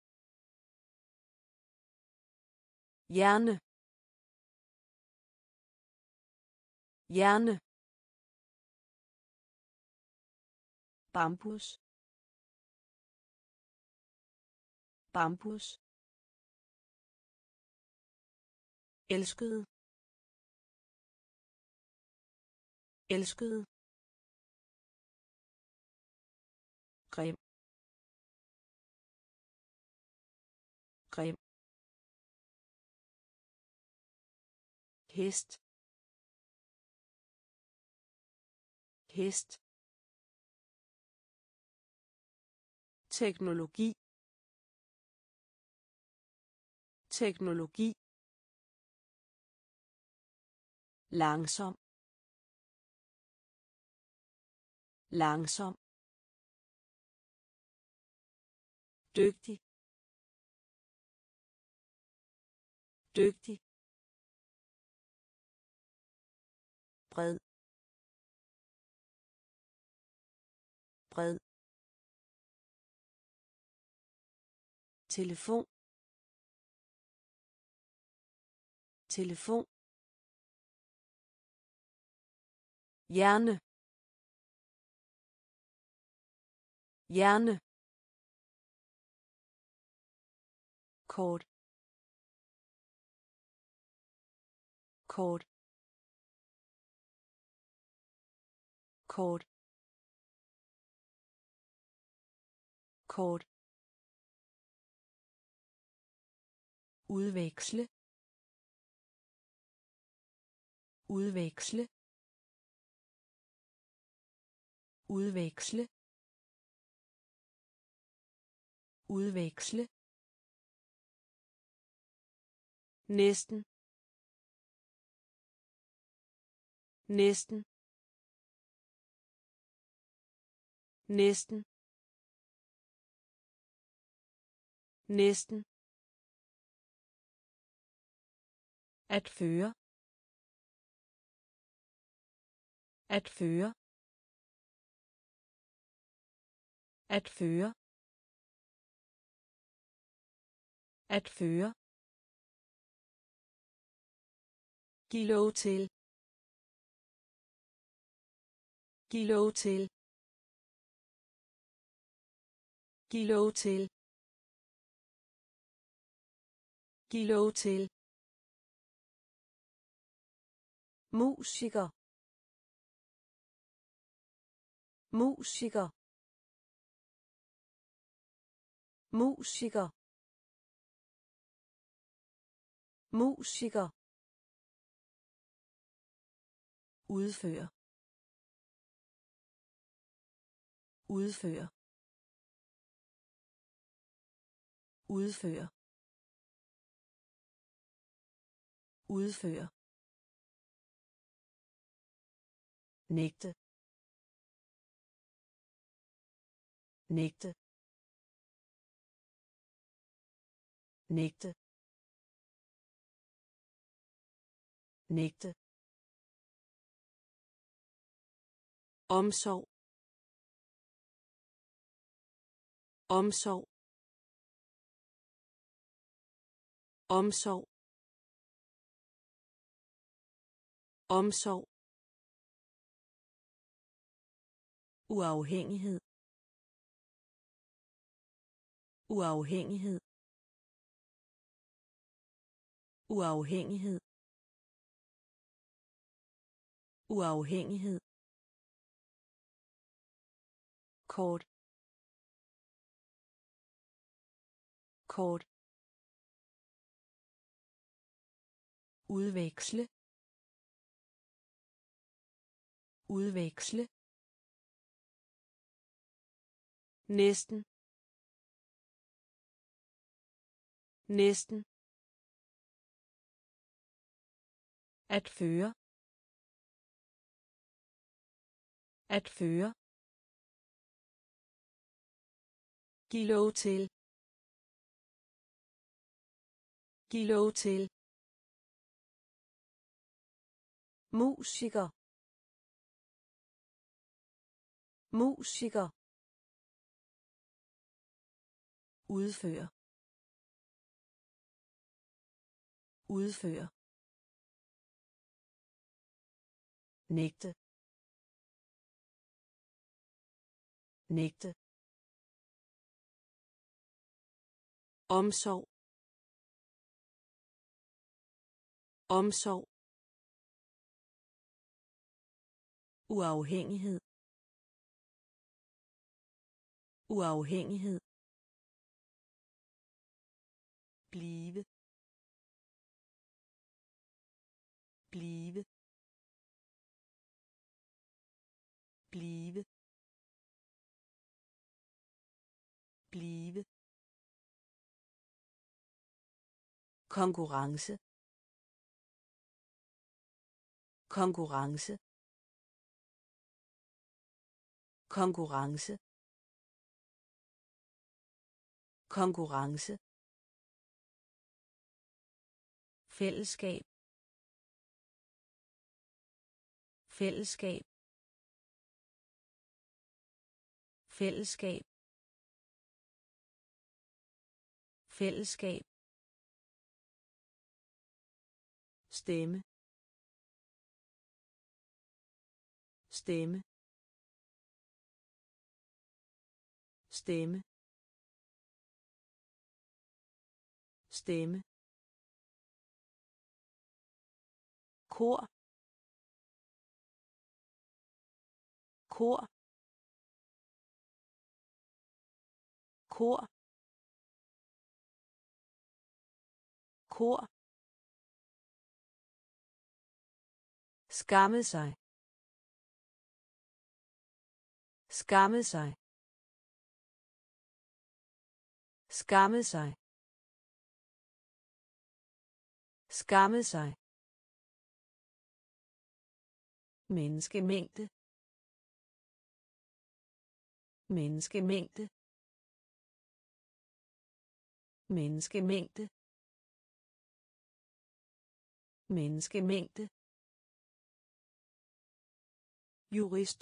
hjerne, hjerne, bambus, bambus, elskede, elskede, grim, grim, hest, hest, teknologi, teknologi, langsom, langsom, dygtig, dygtig, bred, bred, telefon, telefon, hjerne, hjerne, kort, kort, kort, kort, udveksle, udveksle, udveksle, udveksle, næsten, næsten, næsten, næsten, at føre, at føre, at føre, At føre. Giv lov til. Giv lov til. Giv lov til. Giv lov til. Musiker. Musiker. Musiker. Musiker. Udføre. Udføre. Udføre. Udføre. Nægte. Nægte. Nægte. Nægte. Omsorg. Omsorg. Omsorg. Omsorg. Uafhængighed. Uafhængighed. Uafhængighed. Uafhængighed. Kort. Kort. Udveksle. Udveksle. Næsten. Næsten. At føre. At føre. Giv lov til. Giv lov til. Musiker. Musiker. Udføre. Udføre. Nægte. Nægte. Omsorg. Omsorg. Uafhængighed. Uafhængighed. Blive. Blive. Blive. Blive. Konkurrence. Konkurrence. Konkurrence. Konkurrence. Fællesskab. Fællesskab. Fællesskab. Fællesskab. Stemme. Stemme. Stemme. Stemme. Kor. Kor. Kor. Kor. Skamme sig. Skamme sig. Skamme sig. Skamme sig. Menneskemængde. Menneskemængde. Menneskemængde. Menneskemængde. Jurist.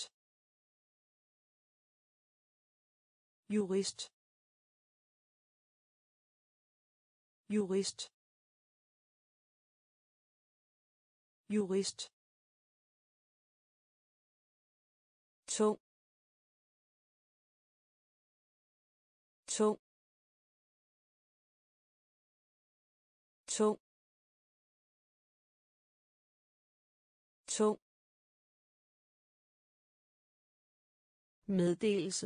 Jurist. jurist jurist tung tung tung tung meddelelse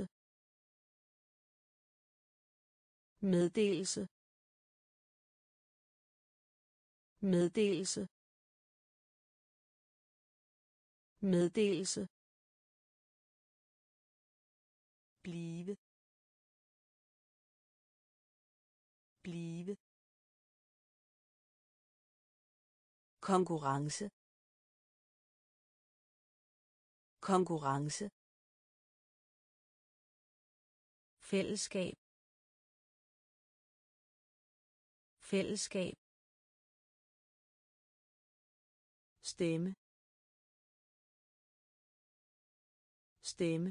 meddelelse meddelelse meddelelse blive blive konkurrence konkurrence fællesskab fællesskab stemme stemme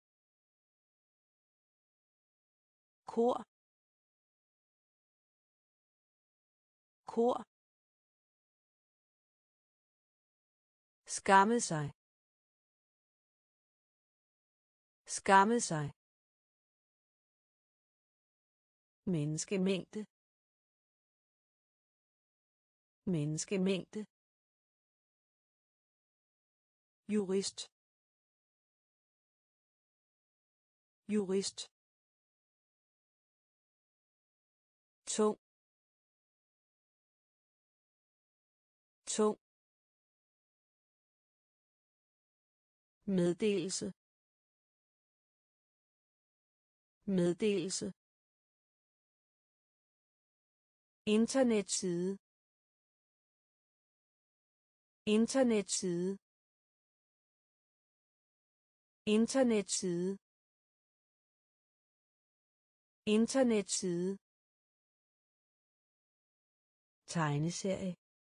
kor kor skamme sig skamme sig menneskemængde menneskemængde jurist jurist tung tung meddelelse meddelelse internetside internetside internetside internetside tegneserie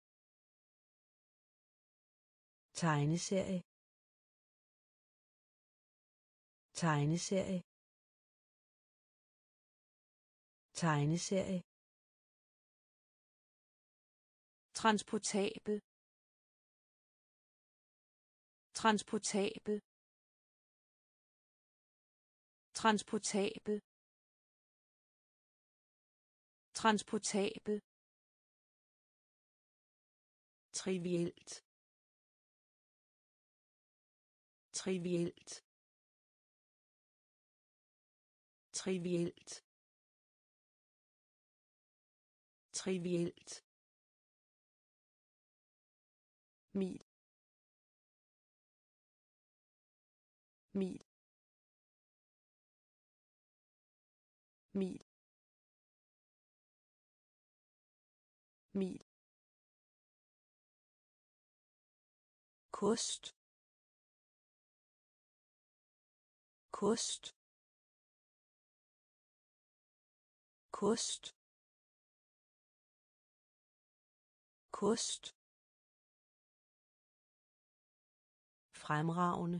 tegneserie tegneserie tegneserie transportabel transportabel transportabel transportabel trivielt trivielt trivielt trivielt mil mil mil mil kost kost kost kost fremragende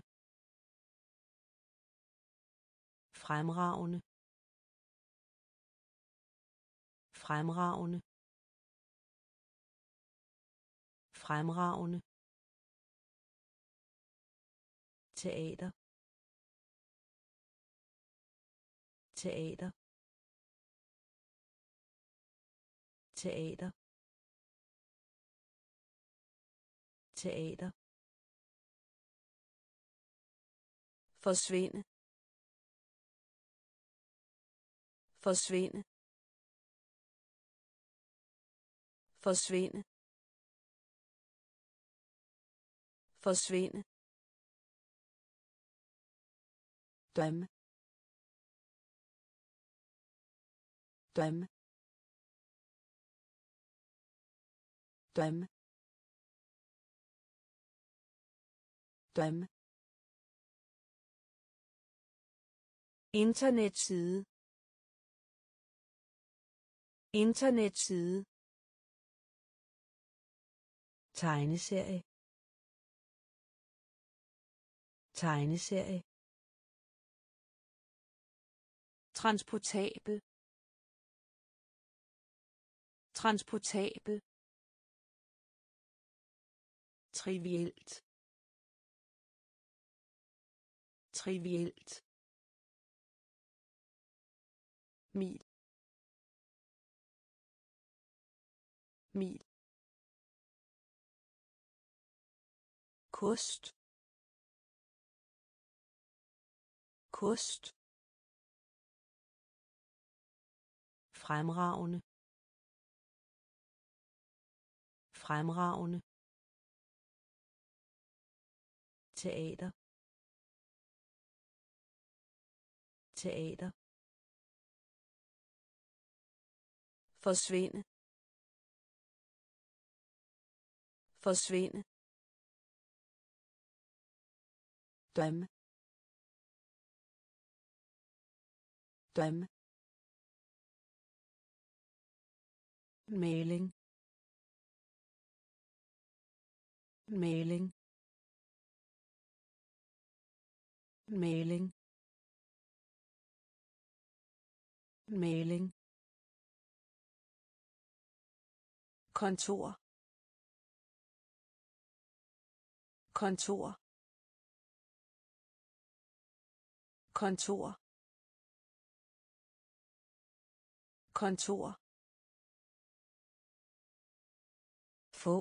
fremragende fremragende fremragende teater teater teater teater forsvinde forsvinde forsvinde forsvinde dømme dømme dømme dømme internetside internetside tegneserie tegneserie transportabel transportabel, trivielt, trivielt, mil, mil, kost, kost, fremragende, fremragende, teater, teater, forsvinde, forsvinde, dømme, dømme, maling, maling, maling, maling, kontor, kontor, kontor, kontor, få,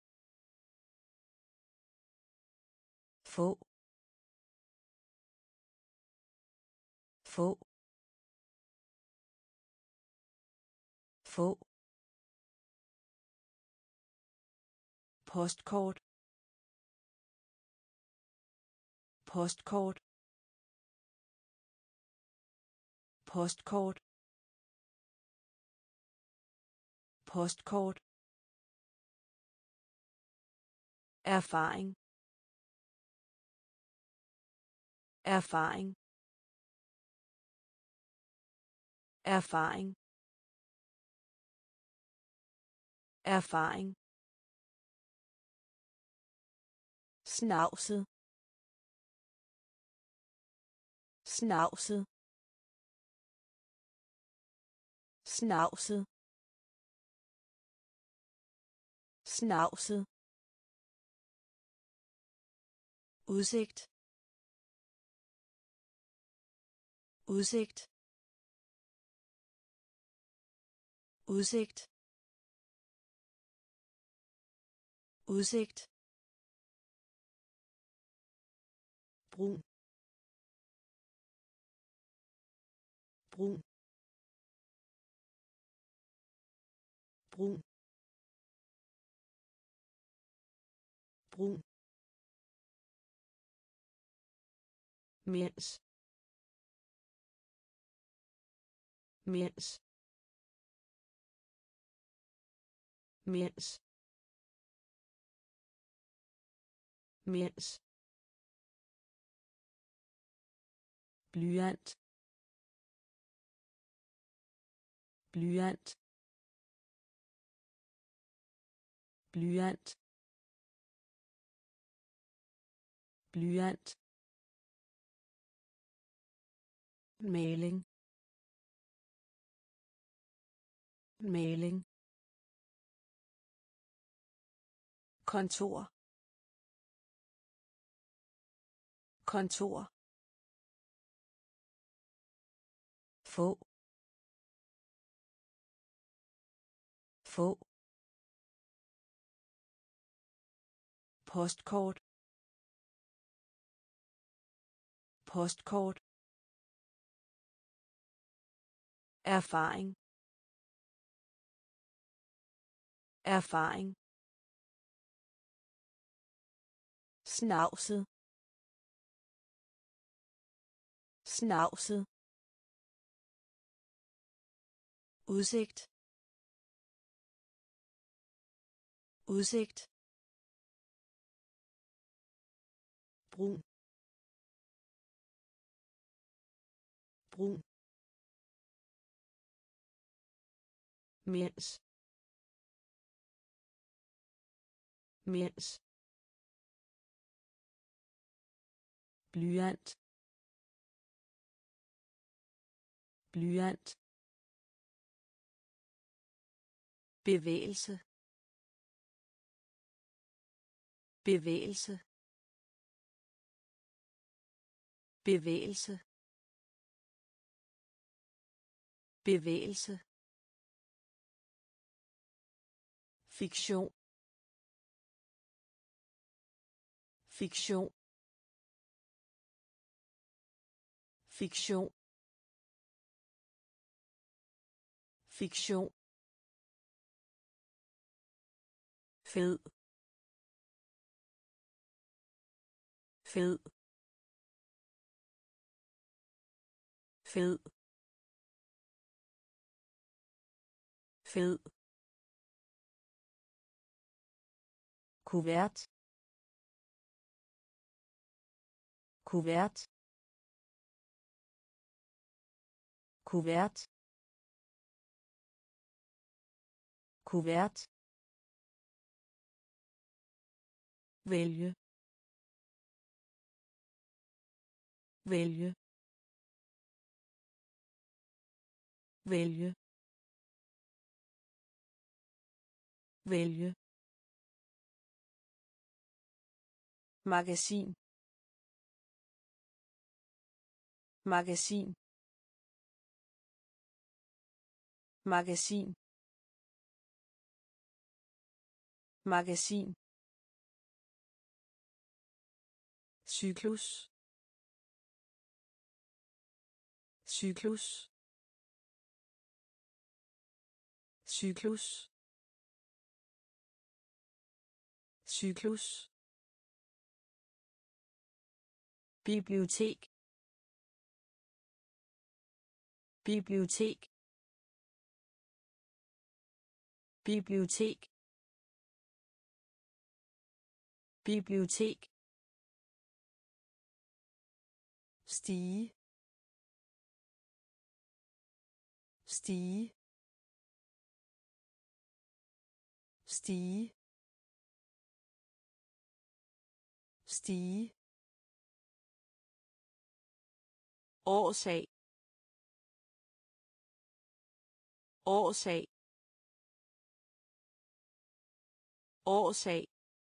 få, få, få, postkort, postkort, postkort, postkort, erfaring, erfaring, erfaring, erfaring, snavset, snavset, snavset, snavset, udsigt, udsigt, udsigt, udsigt, brun, brun, brun, brun, mens, mens, mens, mens, blyant, blyant, blyant, blyant, maling, maling, kontor, kontor, få, få, postkort, postkort, erfaring, erfaring, snavset, snavset, udsigt, udsigt, brun, brun, mens, mens, blyant, blyant, bevægelse, bevægelse, bevægelse, bevægelse, fiktion, fiktion, fiktion, fiktion, fed, fed, fed, fed, kuvert, kuvert, kuvert, kuvert, vælge, vælge, vælge, vælge, magasin, magasin, magasin, magasin, cyklus, cyklus, cyklus, cyklus, bibliotek, bibliotek, bibliotek, bibliotek, stige, stige, stige, stige, årsag, årsag, årsag,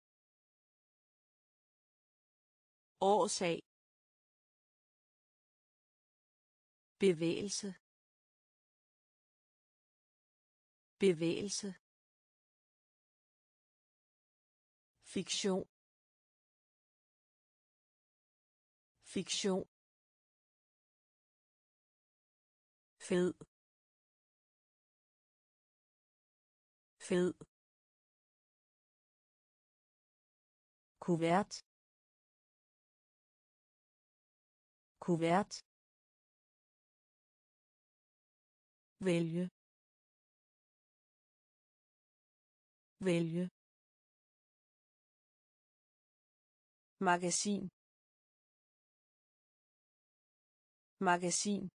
årsag, bevægelse, bevægelse, fiktion, fiktion, fed, fed, kuvert, kuvert, vælge, vælge, magasin, magasin,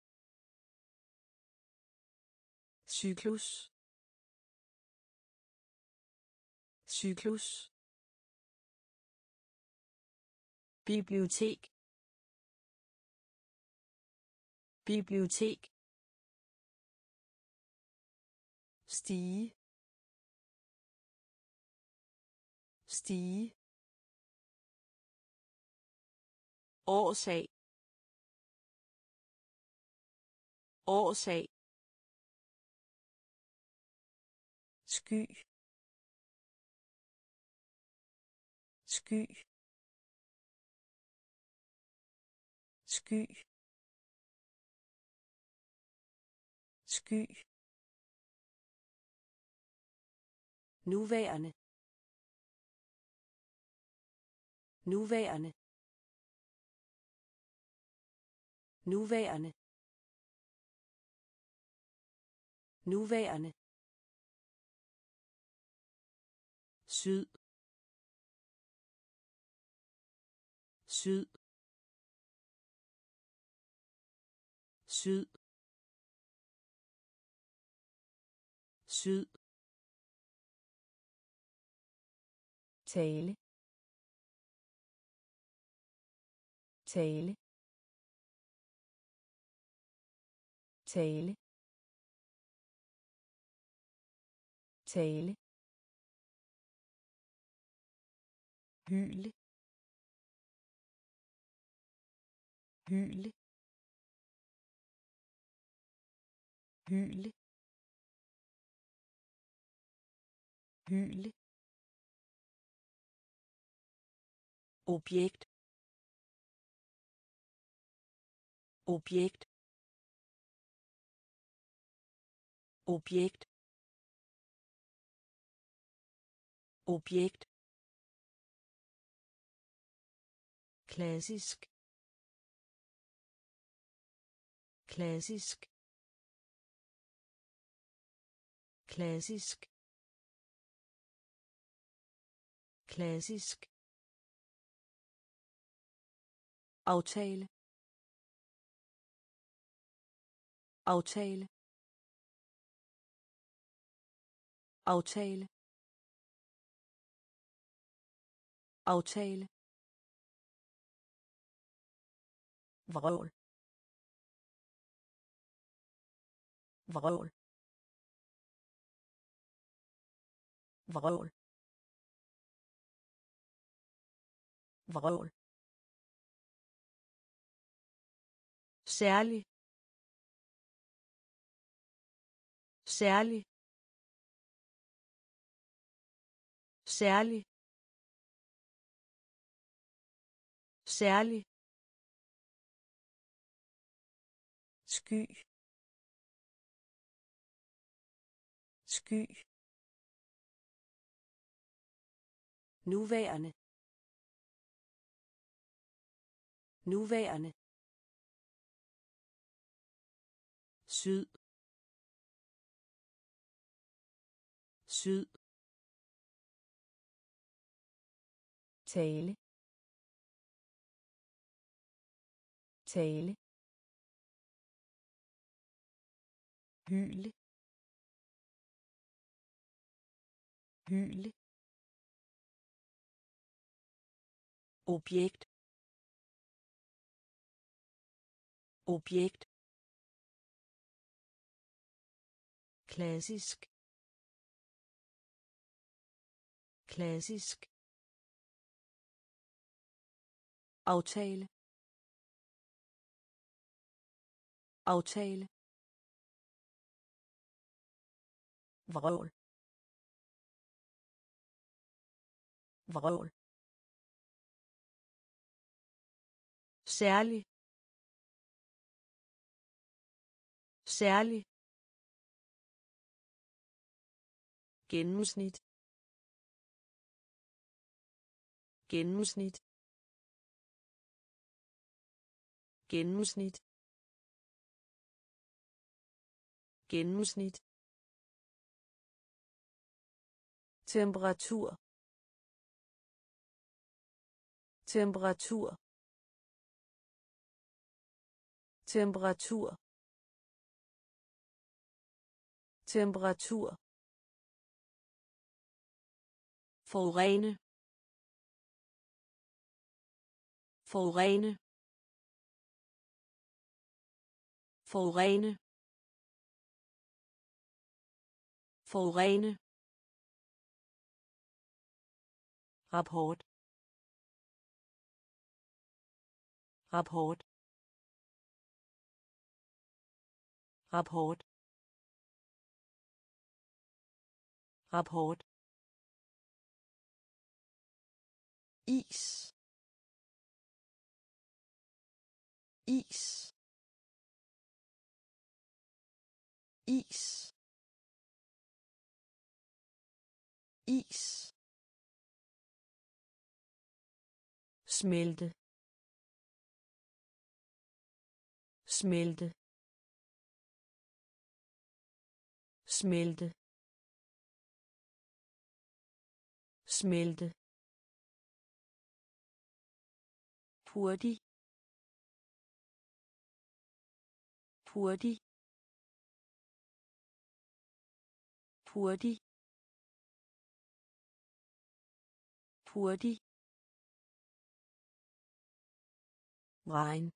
cyklus, cyklus, bibliotek, bibliotek, stige, stige, årsag, årsag, sky, sky, sky, sky, nuværende, nuværende, nuværende, nuværende, syd, syd, syd, syd, tale, tale, tale, tale, hyle, hyle, hyle, hyle, objekt, objekt, objekt, objekt, klassisk, klassisk, klassisk, klassisk, aftale, aftale, aftale, aftale, vrøvl, vrøvl, vrøvl, vrøvl, særlig, særlig, særlig, særlig, sky, sky, nuværende, nuværende, syd, syd, tale, tale, hyle, hyle, objekt, objekt, klassisk, klassisk, aftale, aftale, vrøvl, vrøvl, særlig, særlig, gennemsnit, gennemsnit, gennemsnit, gennemsnit, temperatur, temperatur, temperatur, temperatur, forurene, forurene, forurene, forurene, rapport, rapport, rapport, rapport, is, is, is, is, smelte, smelte, smelte, smelte, hurtig, hurtig, hurtig, hurtig, regn,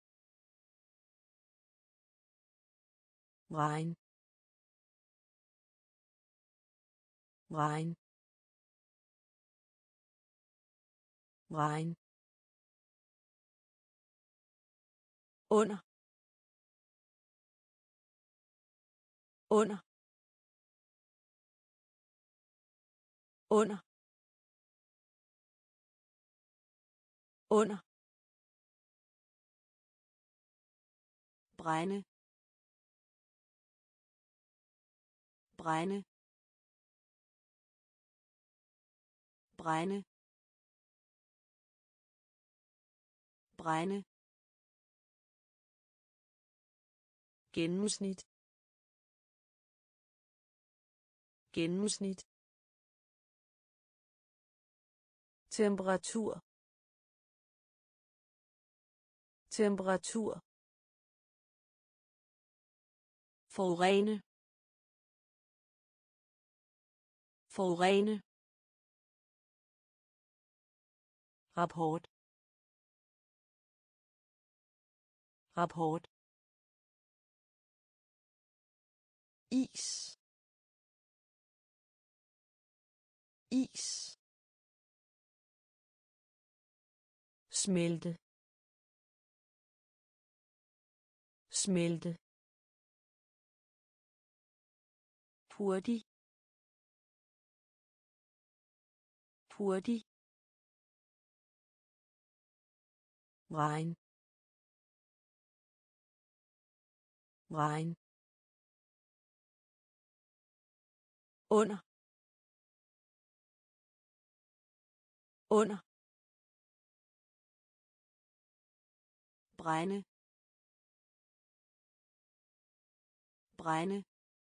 regn, regn, regn, under, under, under, under, brænde, brænde, brænde, brænde, gennemsnit, gennemsnit, temperatur, temperatur, forurene, forurene, rapport, rapport, is, is, smelte, smelte, hurtig, hurtig, regn, regn, under, under, brænde, brænde,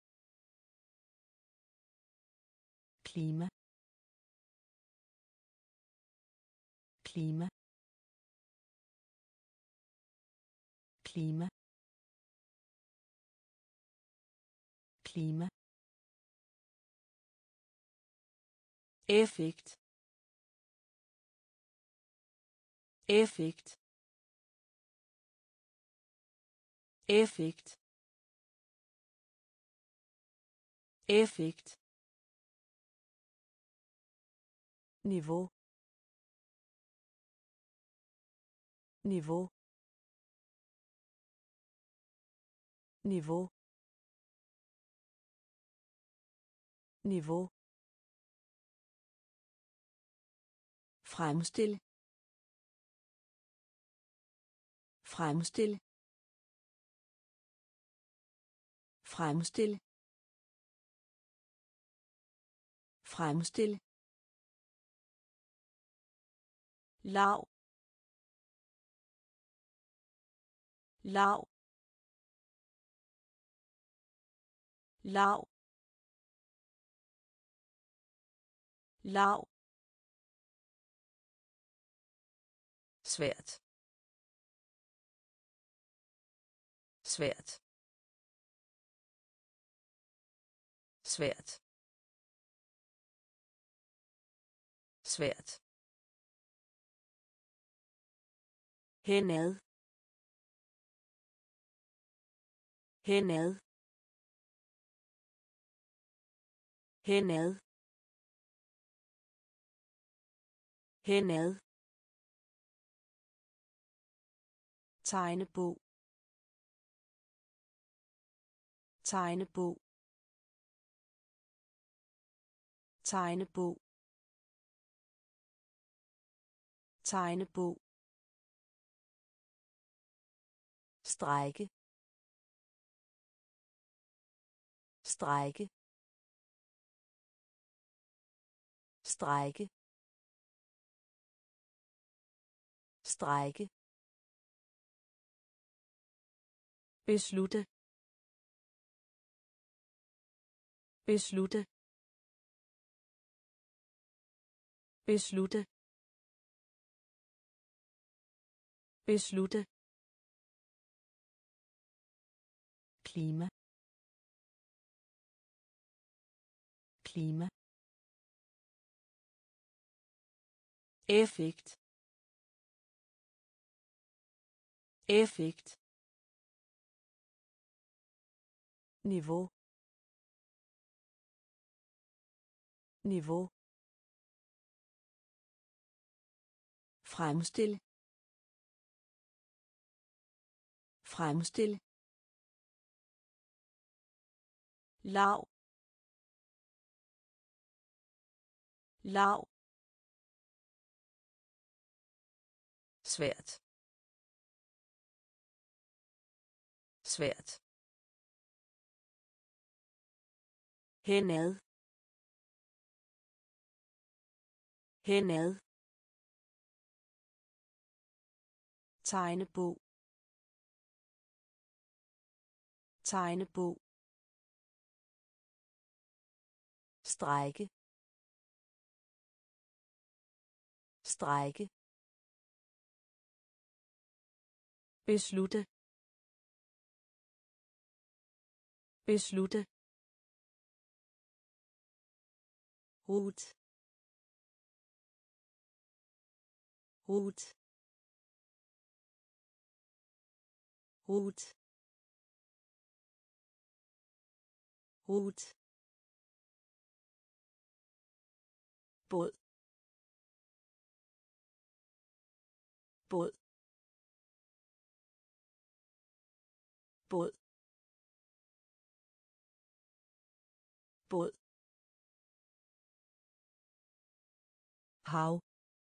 klima, klima, klima, klima, effekt, effekt, effekt, effekt, niveau, niveau, niveau, niveau, fremstil, fremstil, fremstil, fremstil, lav, lav, lav, lav, svært, svært, svært, svært, henad, henad, henad, henad, tegnebog, tegnebog, tegnebog, tegnebog, strejke, strejke, strejke, strejke, beslutte, beslutte, beslutte, beslutte, klima, klima, effekt, effekt, niveau, niveau, fremstil, fremstil, lav, lav, svært, svært, henad, henad, tegnebog, tegnebog, strække, strække, beslutte, beslutte, rut, rut, rut, rut, båd, båd, båd, båd, hav,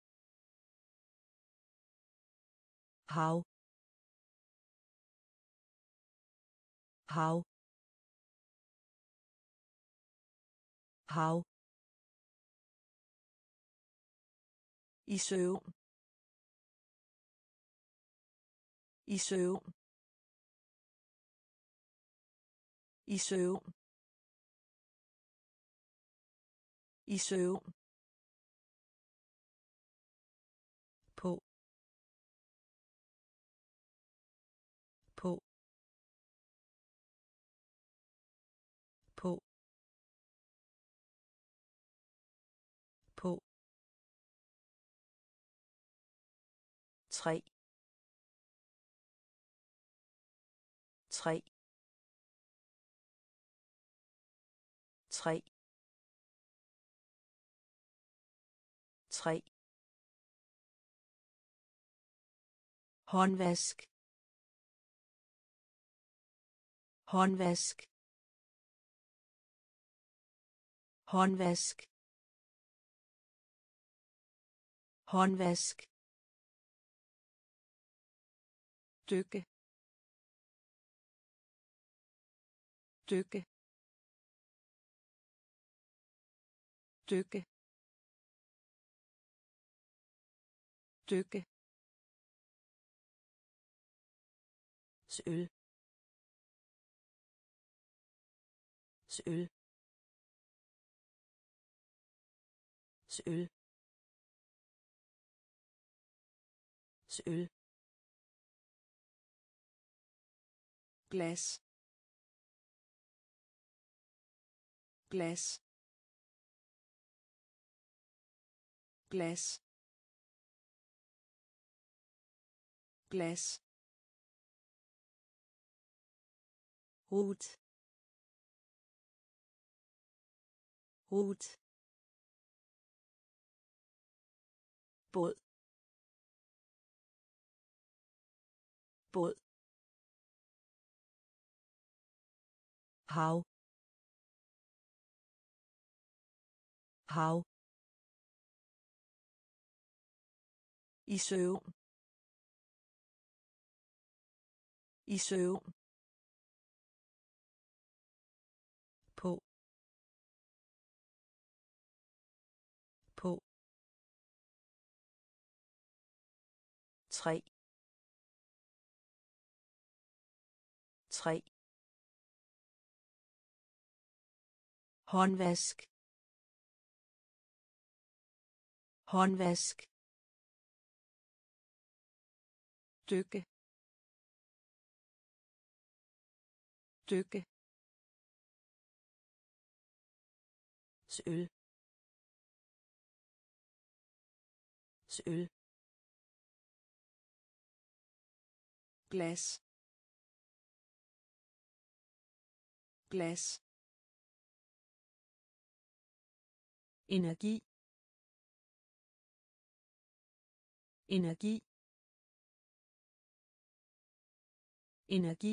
hav, hav, hav, i søvn, i søvn, i søvn, i søvn, på, på, på, på, 3, 3, 3, 3, håndvask, håndvask, håndvask, håndvask, dykke, dykke, dykke, dykke, søl, søl, søl, søl, glas, glas, glas, glas, rut, rut, båd, båd, hav, hav, i søvn, i søvn, på, på, 3, 3, håndvask, håndvask, dykke, dykke, søl, søl, glas, glas, energi energi energi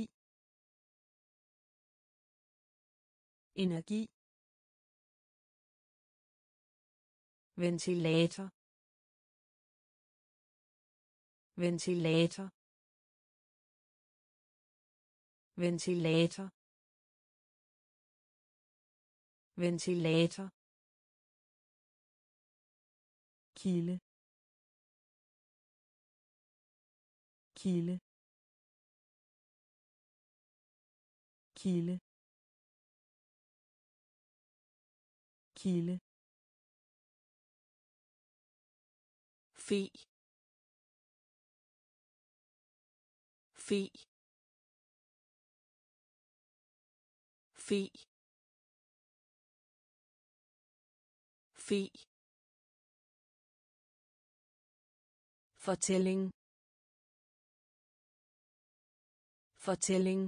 energi ventilator ventilator ventilator ventilator kilde kilde kilde kilde fe fe fe fe fortælling fortælling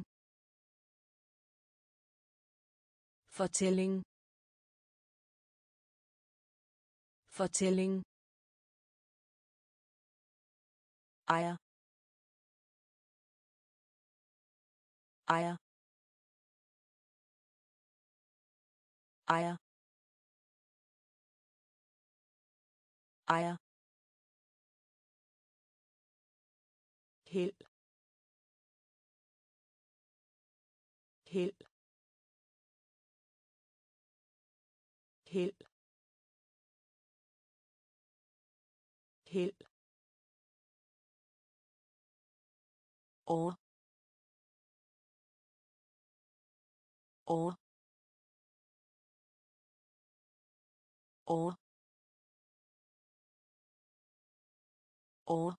fortælling fortælling ejer ejer ejer ejer held held held held over over over over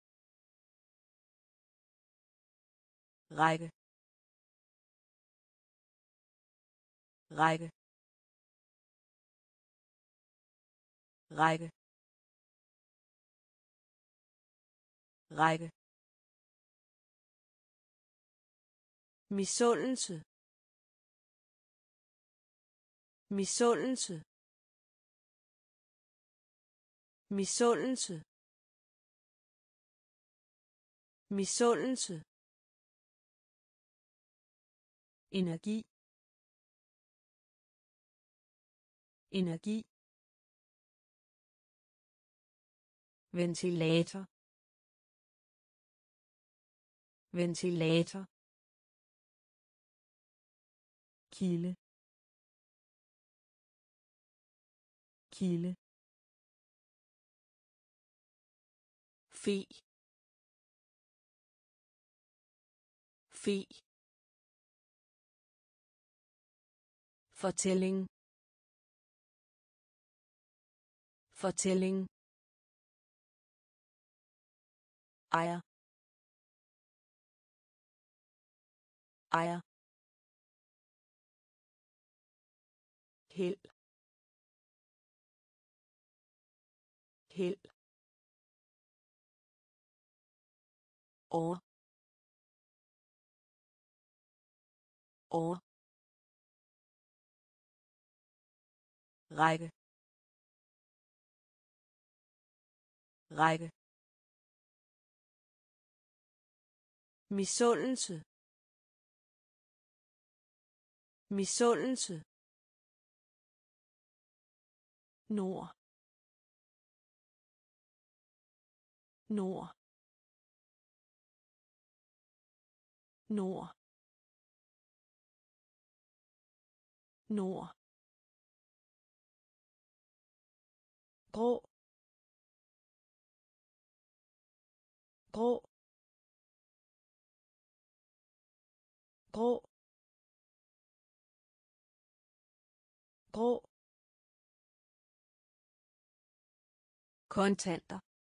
række række række række misundelse misundelse misundelse misundelse energi energi ventilator ventilator kilde kilde fe fe fortælling fortælling ejer ejer held held over over række række misundelse misundelse nord nord nord nord grå grå grå grå kontanter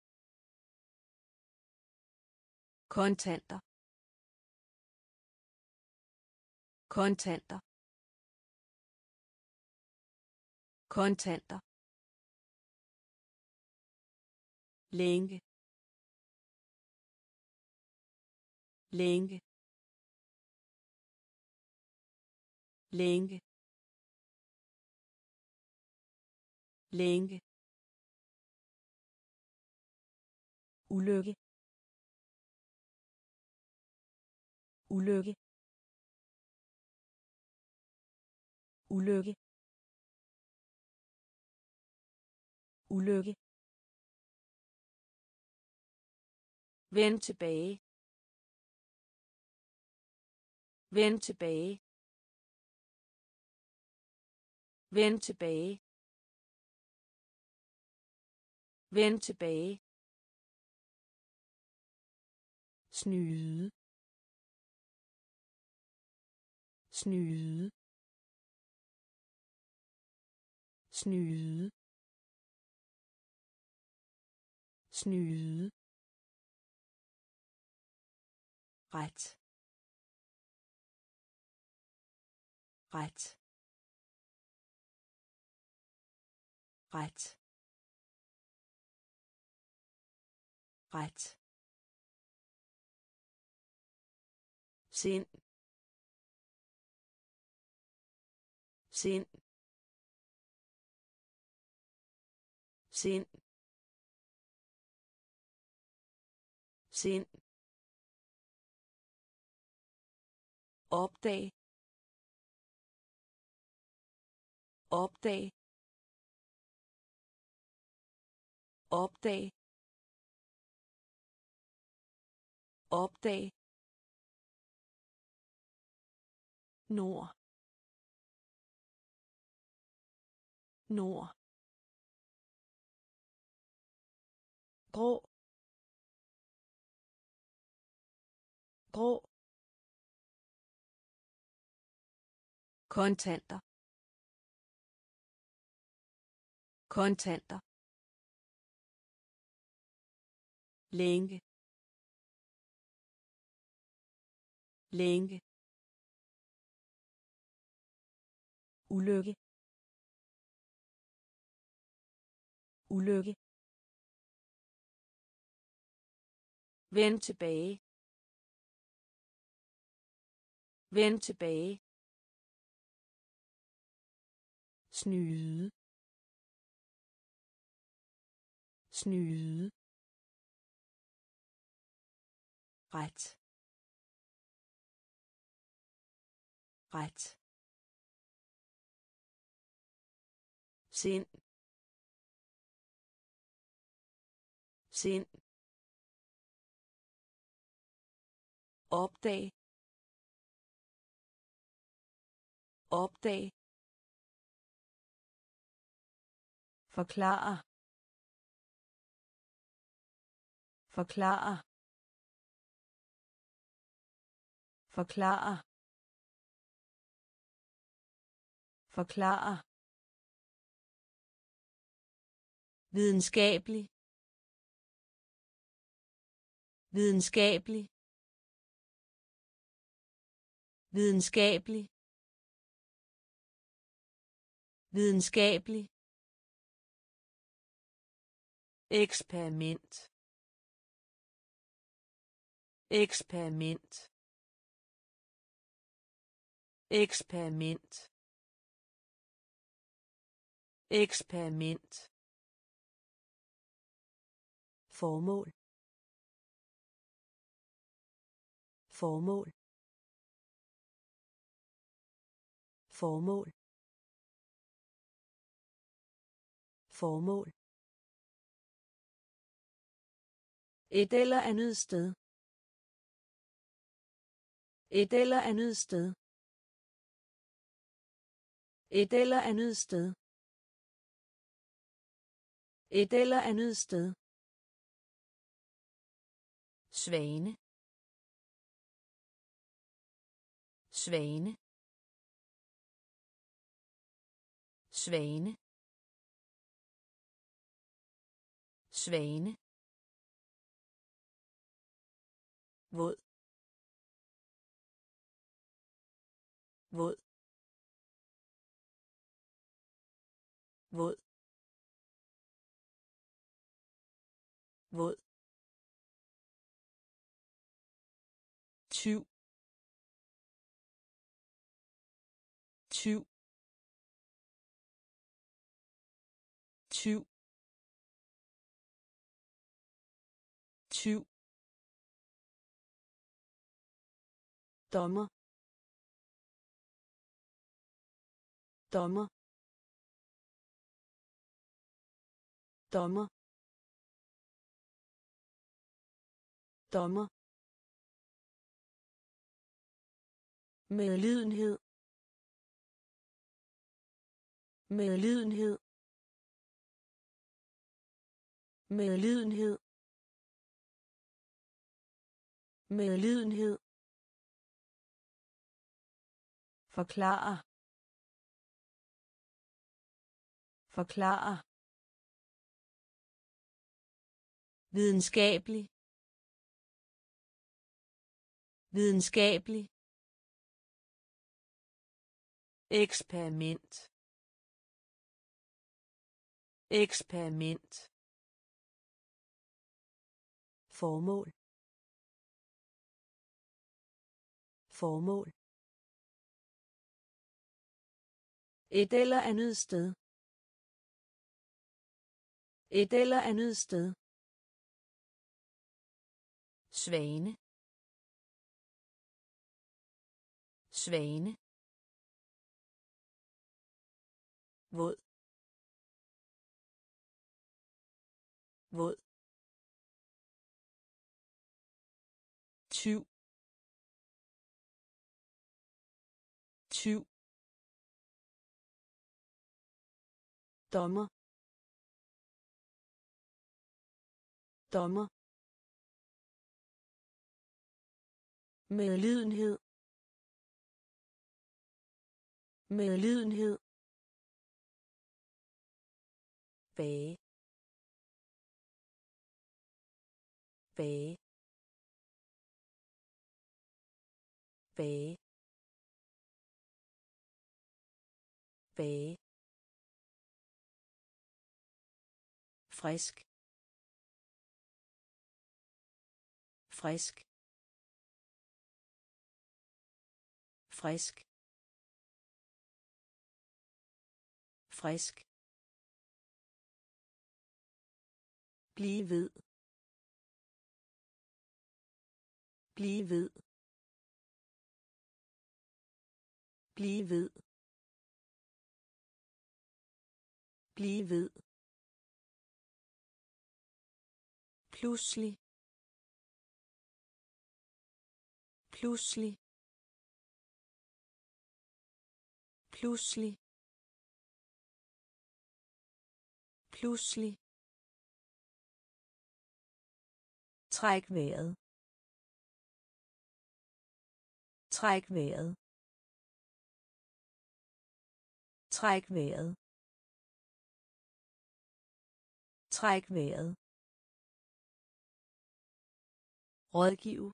kontanter kontanter kontanter længe længe længe længe, ulykke, ulykke, ulykke, ulykke, vend tilbage, vend tilbage, vend tilbage, vend tilbage, snyde, snyde, snyde, snyde, ret, ret, ret, ret, sind, sind, sind, sind, opdag, opdag, opdag, opdag, nord, nord, grå, grå, kontanter, kontanter, længe, længe, ulykke, ulykke, vend tilbage, vend tilbage, snyde, snyde, ret, ret, sind, sind, opdag, opdag, forklare, forklare, forklare, forklare, videnskabelig, videnskabelig, videnskabelig, videnskabelig, eksperiment, eksperiment, eksperiment, eksperiment, formål, formål, formål, formål, et eller andet sted, et eller andet sted, et eller andet sted, et eller andet sted, svane, svane, svane, svane, våd, våd, våd, våd, tyv, tyv, tyv, tyv, dommer, dommer, dommer, dommer, medlidenhed, medlidenhed, medlidenhed, medlidenhed, forklare, forklare, videnskabelig, videnskabelig, eksperiment, eksperiment, formål, formål, et eller andet sted, et eller andet sted, svane, svane, våd, våd, tyv, tyv, dommer, dommer, medlidenhed, medlidenhed, bage, bage, bage, bage, frisk, frisk, frisk, frisk, blive ved, blive ved, blive ved, blive ved, pludselig, pludselig, pludselig, pludselig, træk vejret, træk vejret, træk vejret, træk vejret, rådgive,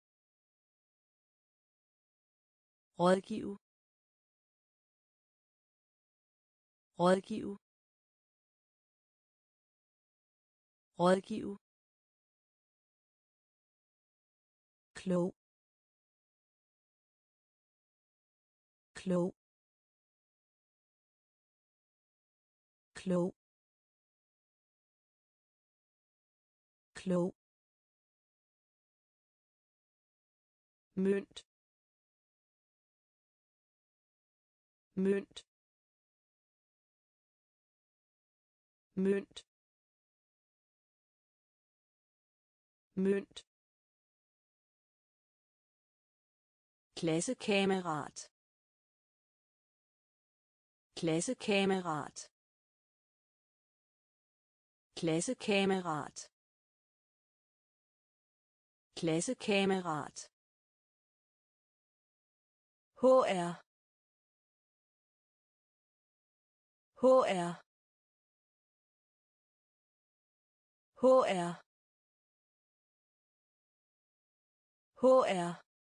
rådgive, rådgive, rådgive, klog, klog, klog, klog, mønt, mønt, mønt, mønt, klassekammerat, klassekammerat, klassekammerat, klassekammerat, HR, HR, HR, HR,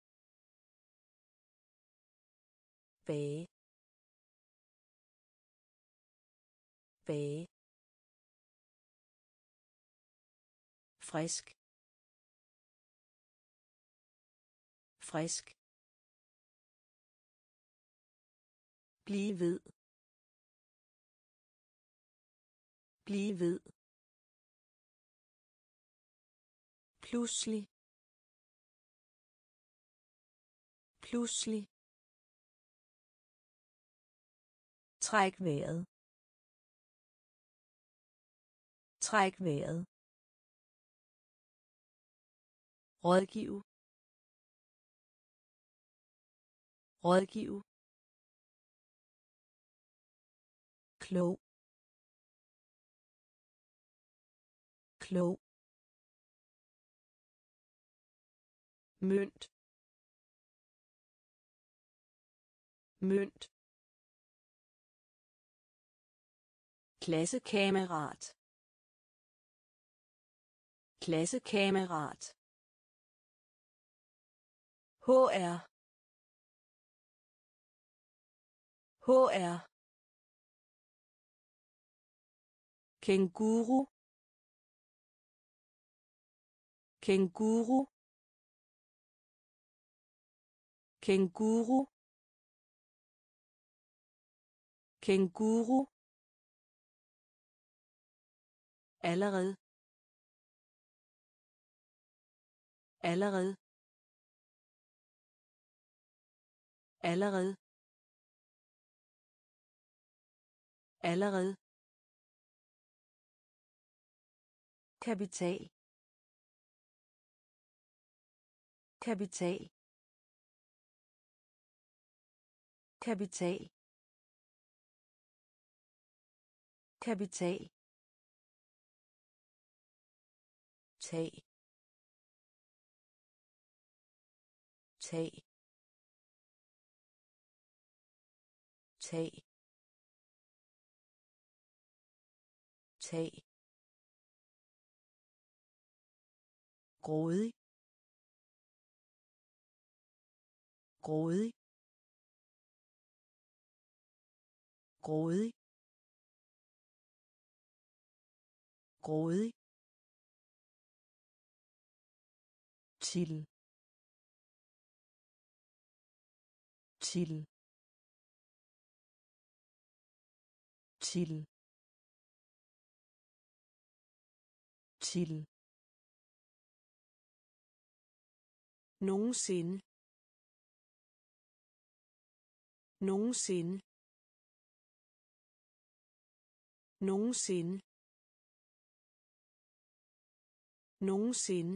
bage, bage, frisk, frisk, blive ved, Blive ved. Pludselig. Pludselig. Træk vejret. Træk vejret. Rådgive. Rådgive. Klog. Klog. Mønt. Mønt. Klassekammerat. Klassekammerat. HR. HR. Kænguru. Kænguru. Kænguru. Kænguru. Allerede. Allerede. Allerede. Allerede. Kapital. Kapital. Kapital. Kapital. Tag. Tag. Tag. Tag. Grådig. Grådig. Grådig. Grådig. Til. Til. Til. Til. Nogensinde. Nogensinde. Nogensinde. Nogensinde.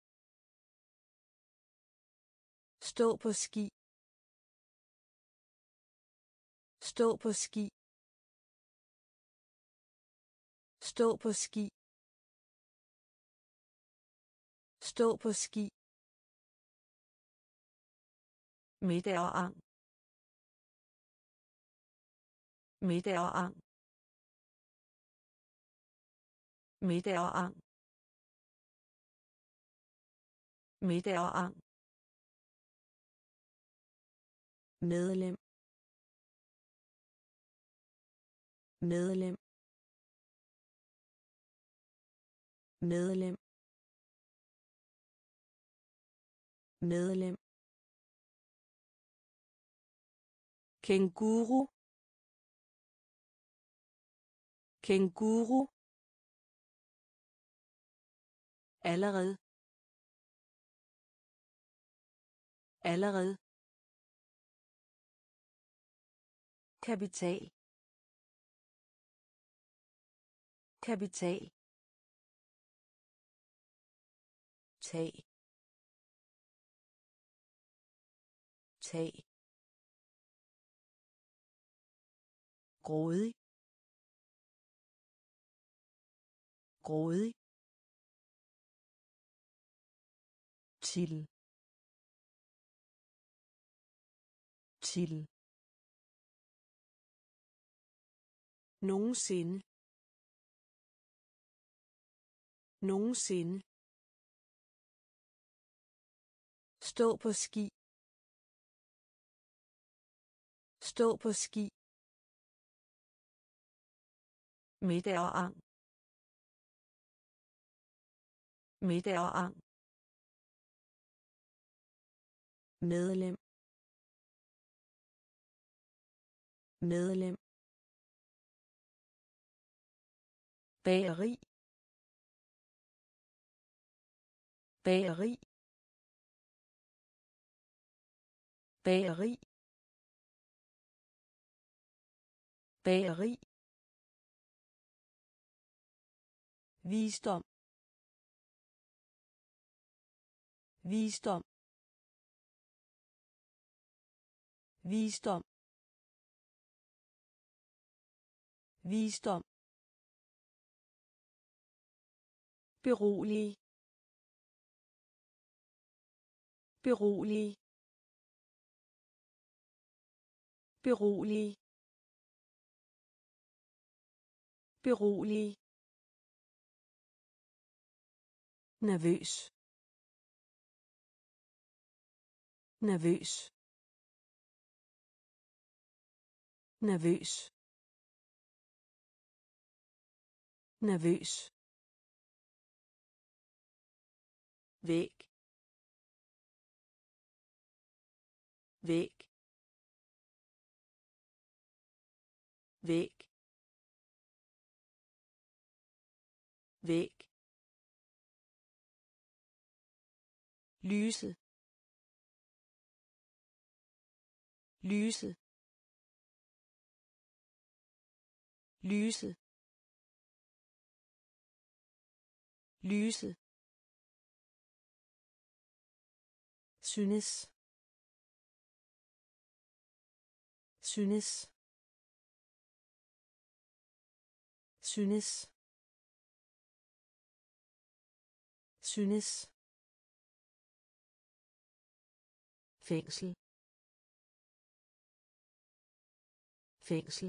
Stå på ski. Stå på ski. Stå på ski. Stå på ski. Middag og ang. Middag og ang. Middag og ang. Middag og ang. Medlem. Medlem. Medlem. Medlem. Kænguru. Kænguru. Allerede. Allerede. Kapital. Kapital. Tag. Tag. Grådig. Grådig. Til. Til. Nogensinde. Nogensinde. Stå på ski. Stå på ski. Middag og ang. Middag og ang. Medlem. Medlem. bageri, bageri, bageri, bageri, visdom, visdom, visdom, visdom, berolig, berolig, berolig, berolig, nervøs, nervøs, nervøs, nervøs, væg, væg, væg, væg, lyse, lyse, lyse, lyse, synes, synes, synes, synes, fængsel, fængsel,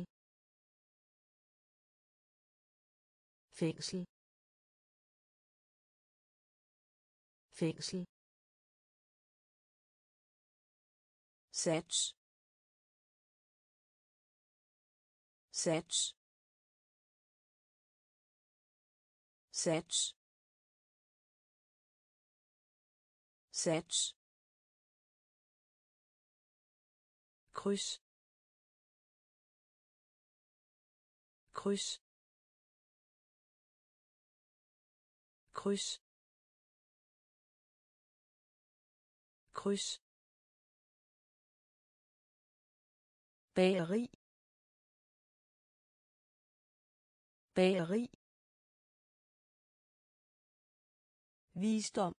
fængsel, fængsel, sats, sats, sats, sats, kryds, kryds, kryds, kryds, bageri, bageri, visdom,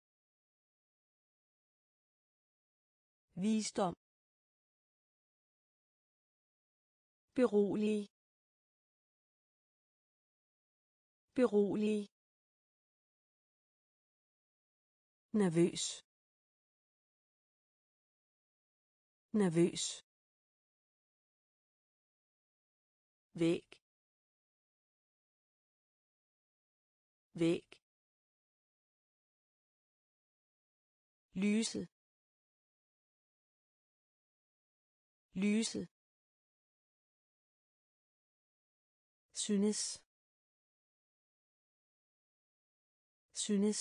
visdom, berolig, berolig, nervøs, nervøs, væg, væg, lyse, lyse, synes, synes,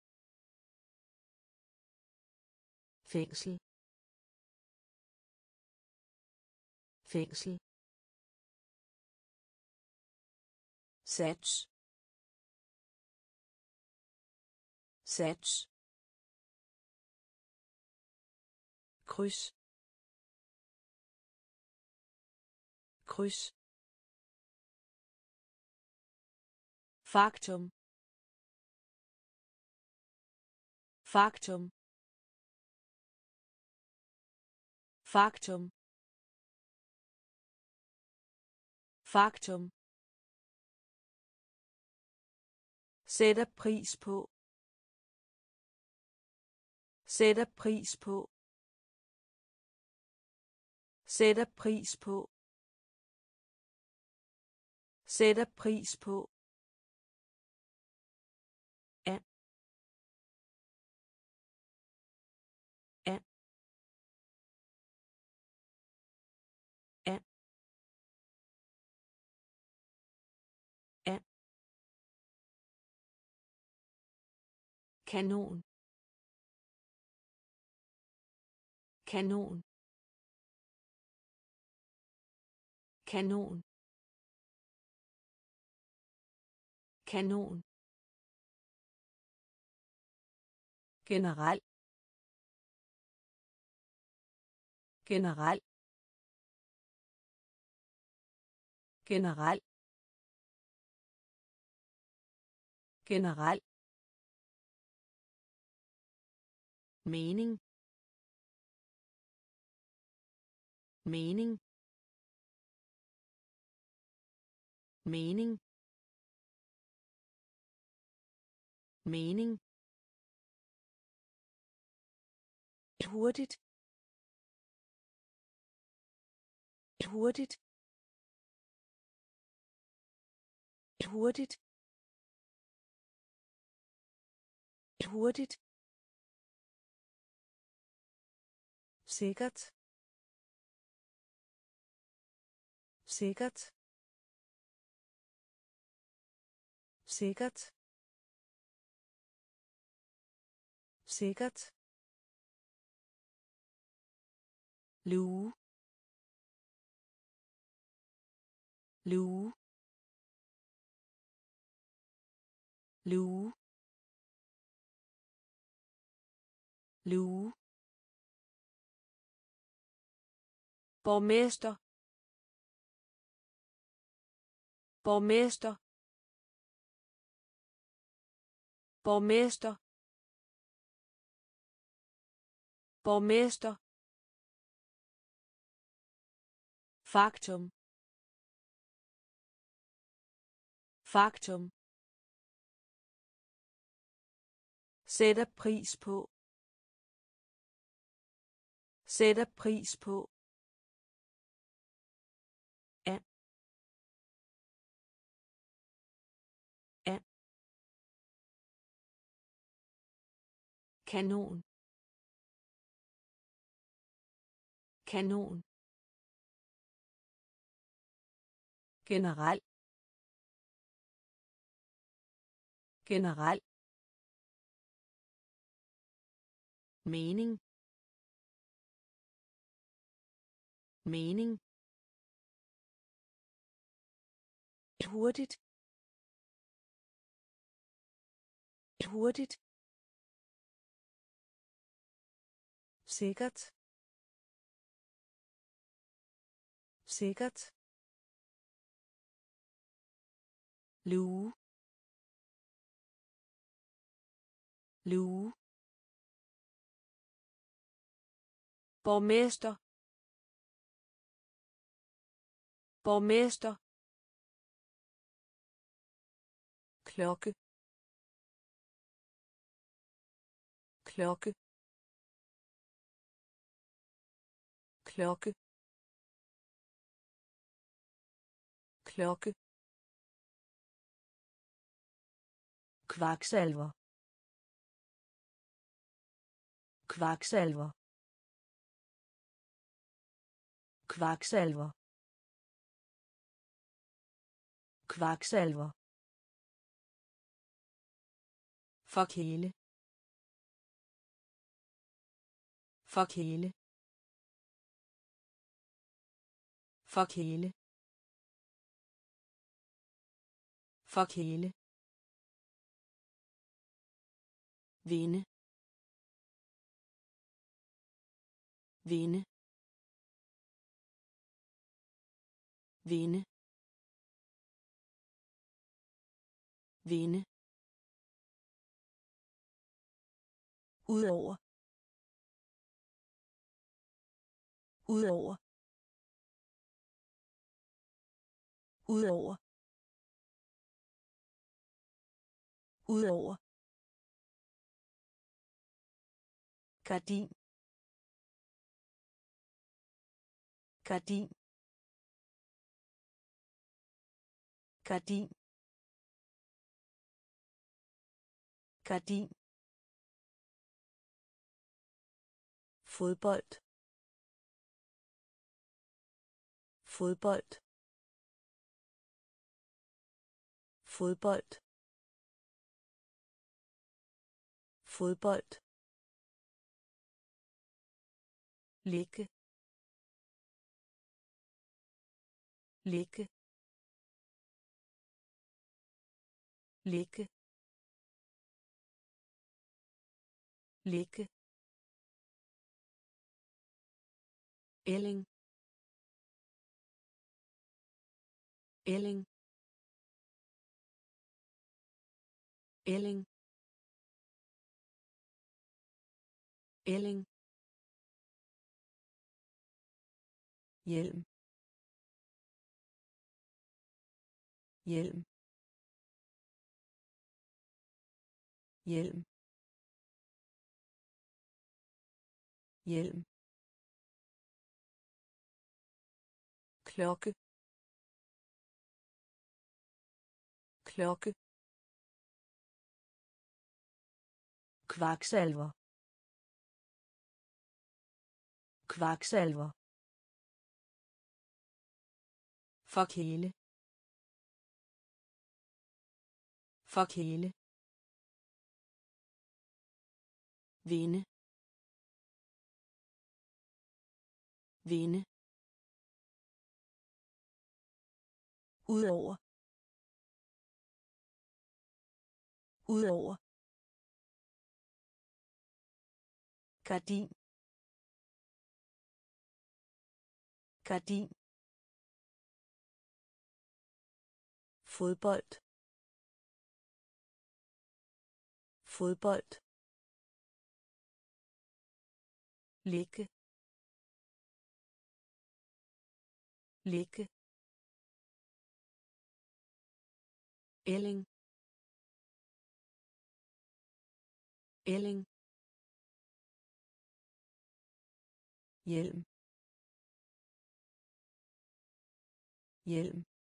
fængsel, fængsel, sats, sats, kryds, kryds, faktum, faktum, faktum, faktum, sætter pris på, sætter pris på, sætter pris på, sætter pris på, an, an, an, an, kanon, kanon, kanon, kanon, generel, generel, generel, generel, mening, mening, mening, mening, hurtigt, hurtigt, hurtigt, hurtigt, sikkert, sikkert, sikkert, sikkert, luge, luge, luge, luge, borgmester, borgmester, borgmester, borgmester, faktum, faktum, sætter pris på, sætter pris på, kanon, kanon, generel, generel, mening, mening, hurtigt, hurtigt, sikkert, sikkert, luge, luge, borgmester, borgmester, klokke, klokke, klokke, klokke, kvaksalver, kvaksalver, kvaksalver, kvaksalver, forkæle, forkæle, forkæle, forkæle, vinde, vinde, vinde, vinde, udover, udover, udover, udover, gardin, gardin, gardin, gardin, fodbold, fodbold, fodbold, fodbold, ligge, ligge, ligge, ligge, ælling, ælling, ælling, ælling, hjelm, hjelm, hjelm, hjelm, klokke, klokke, kvaksalver, kvaksalver, forkæle, forkæle, vinde, vinde, udover, udover, gardin, gardin, fodbold, fodbold, ligge, ligge, ælling, ælling, hjelm, hjelm,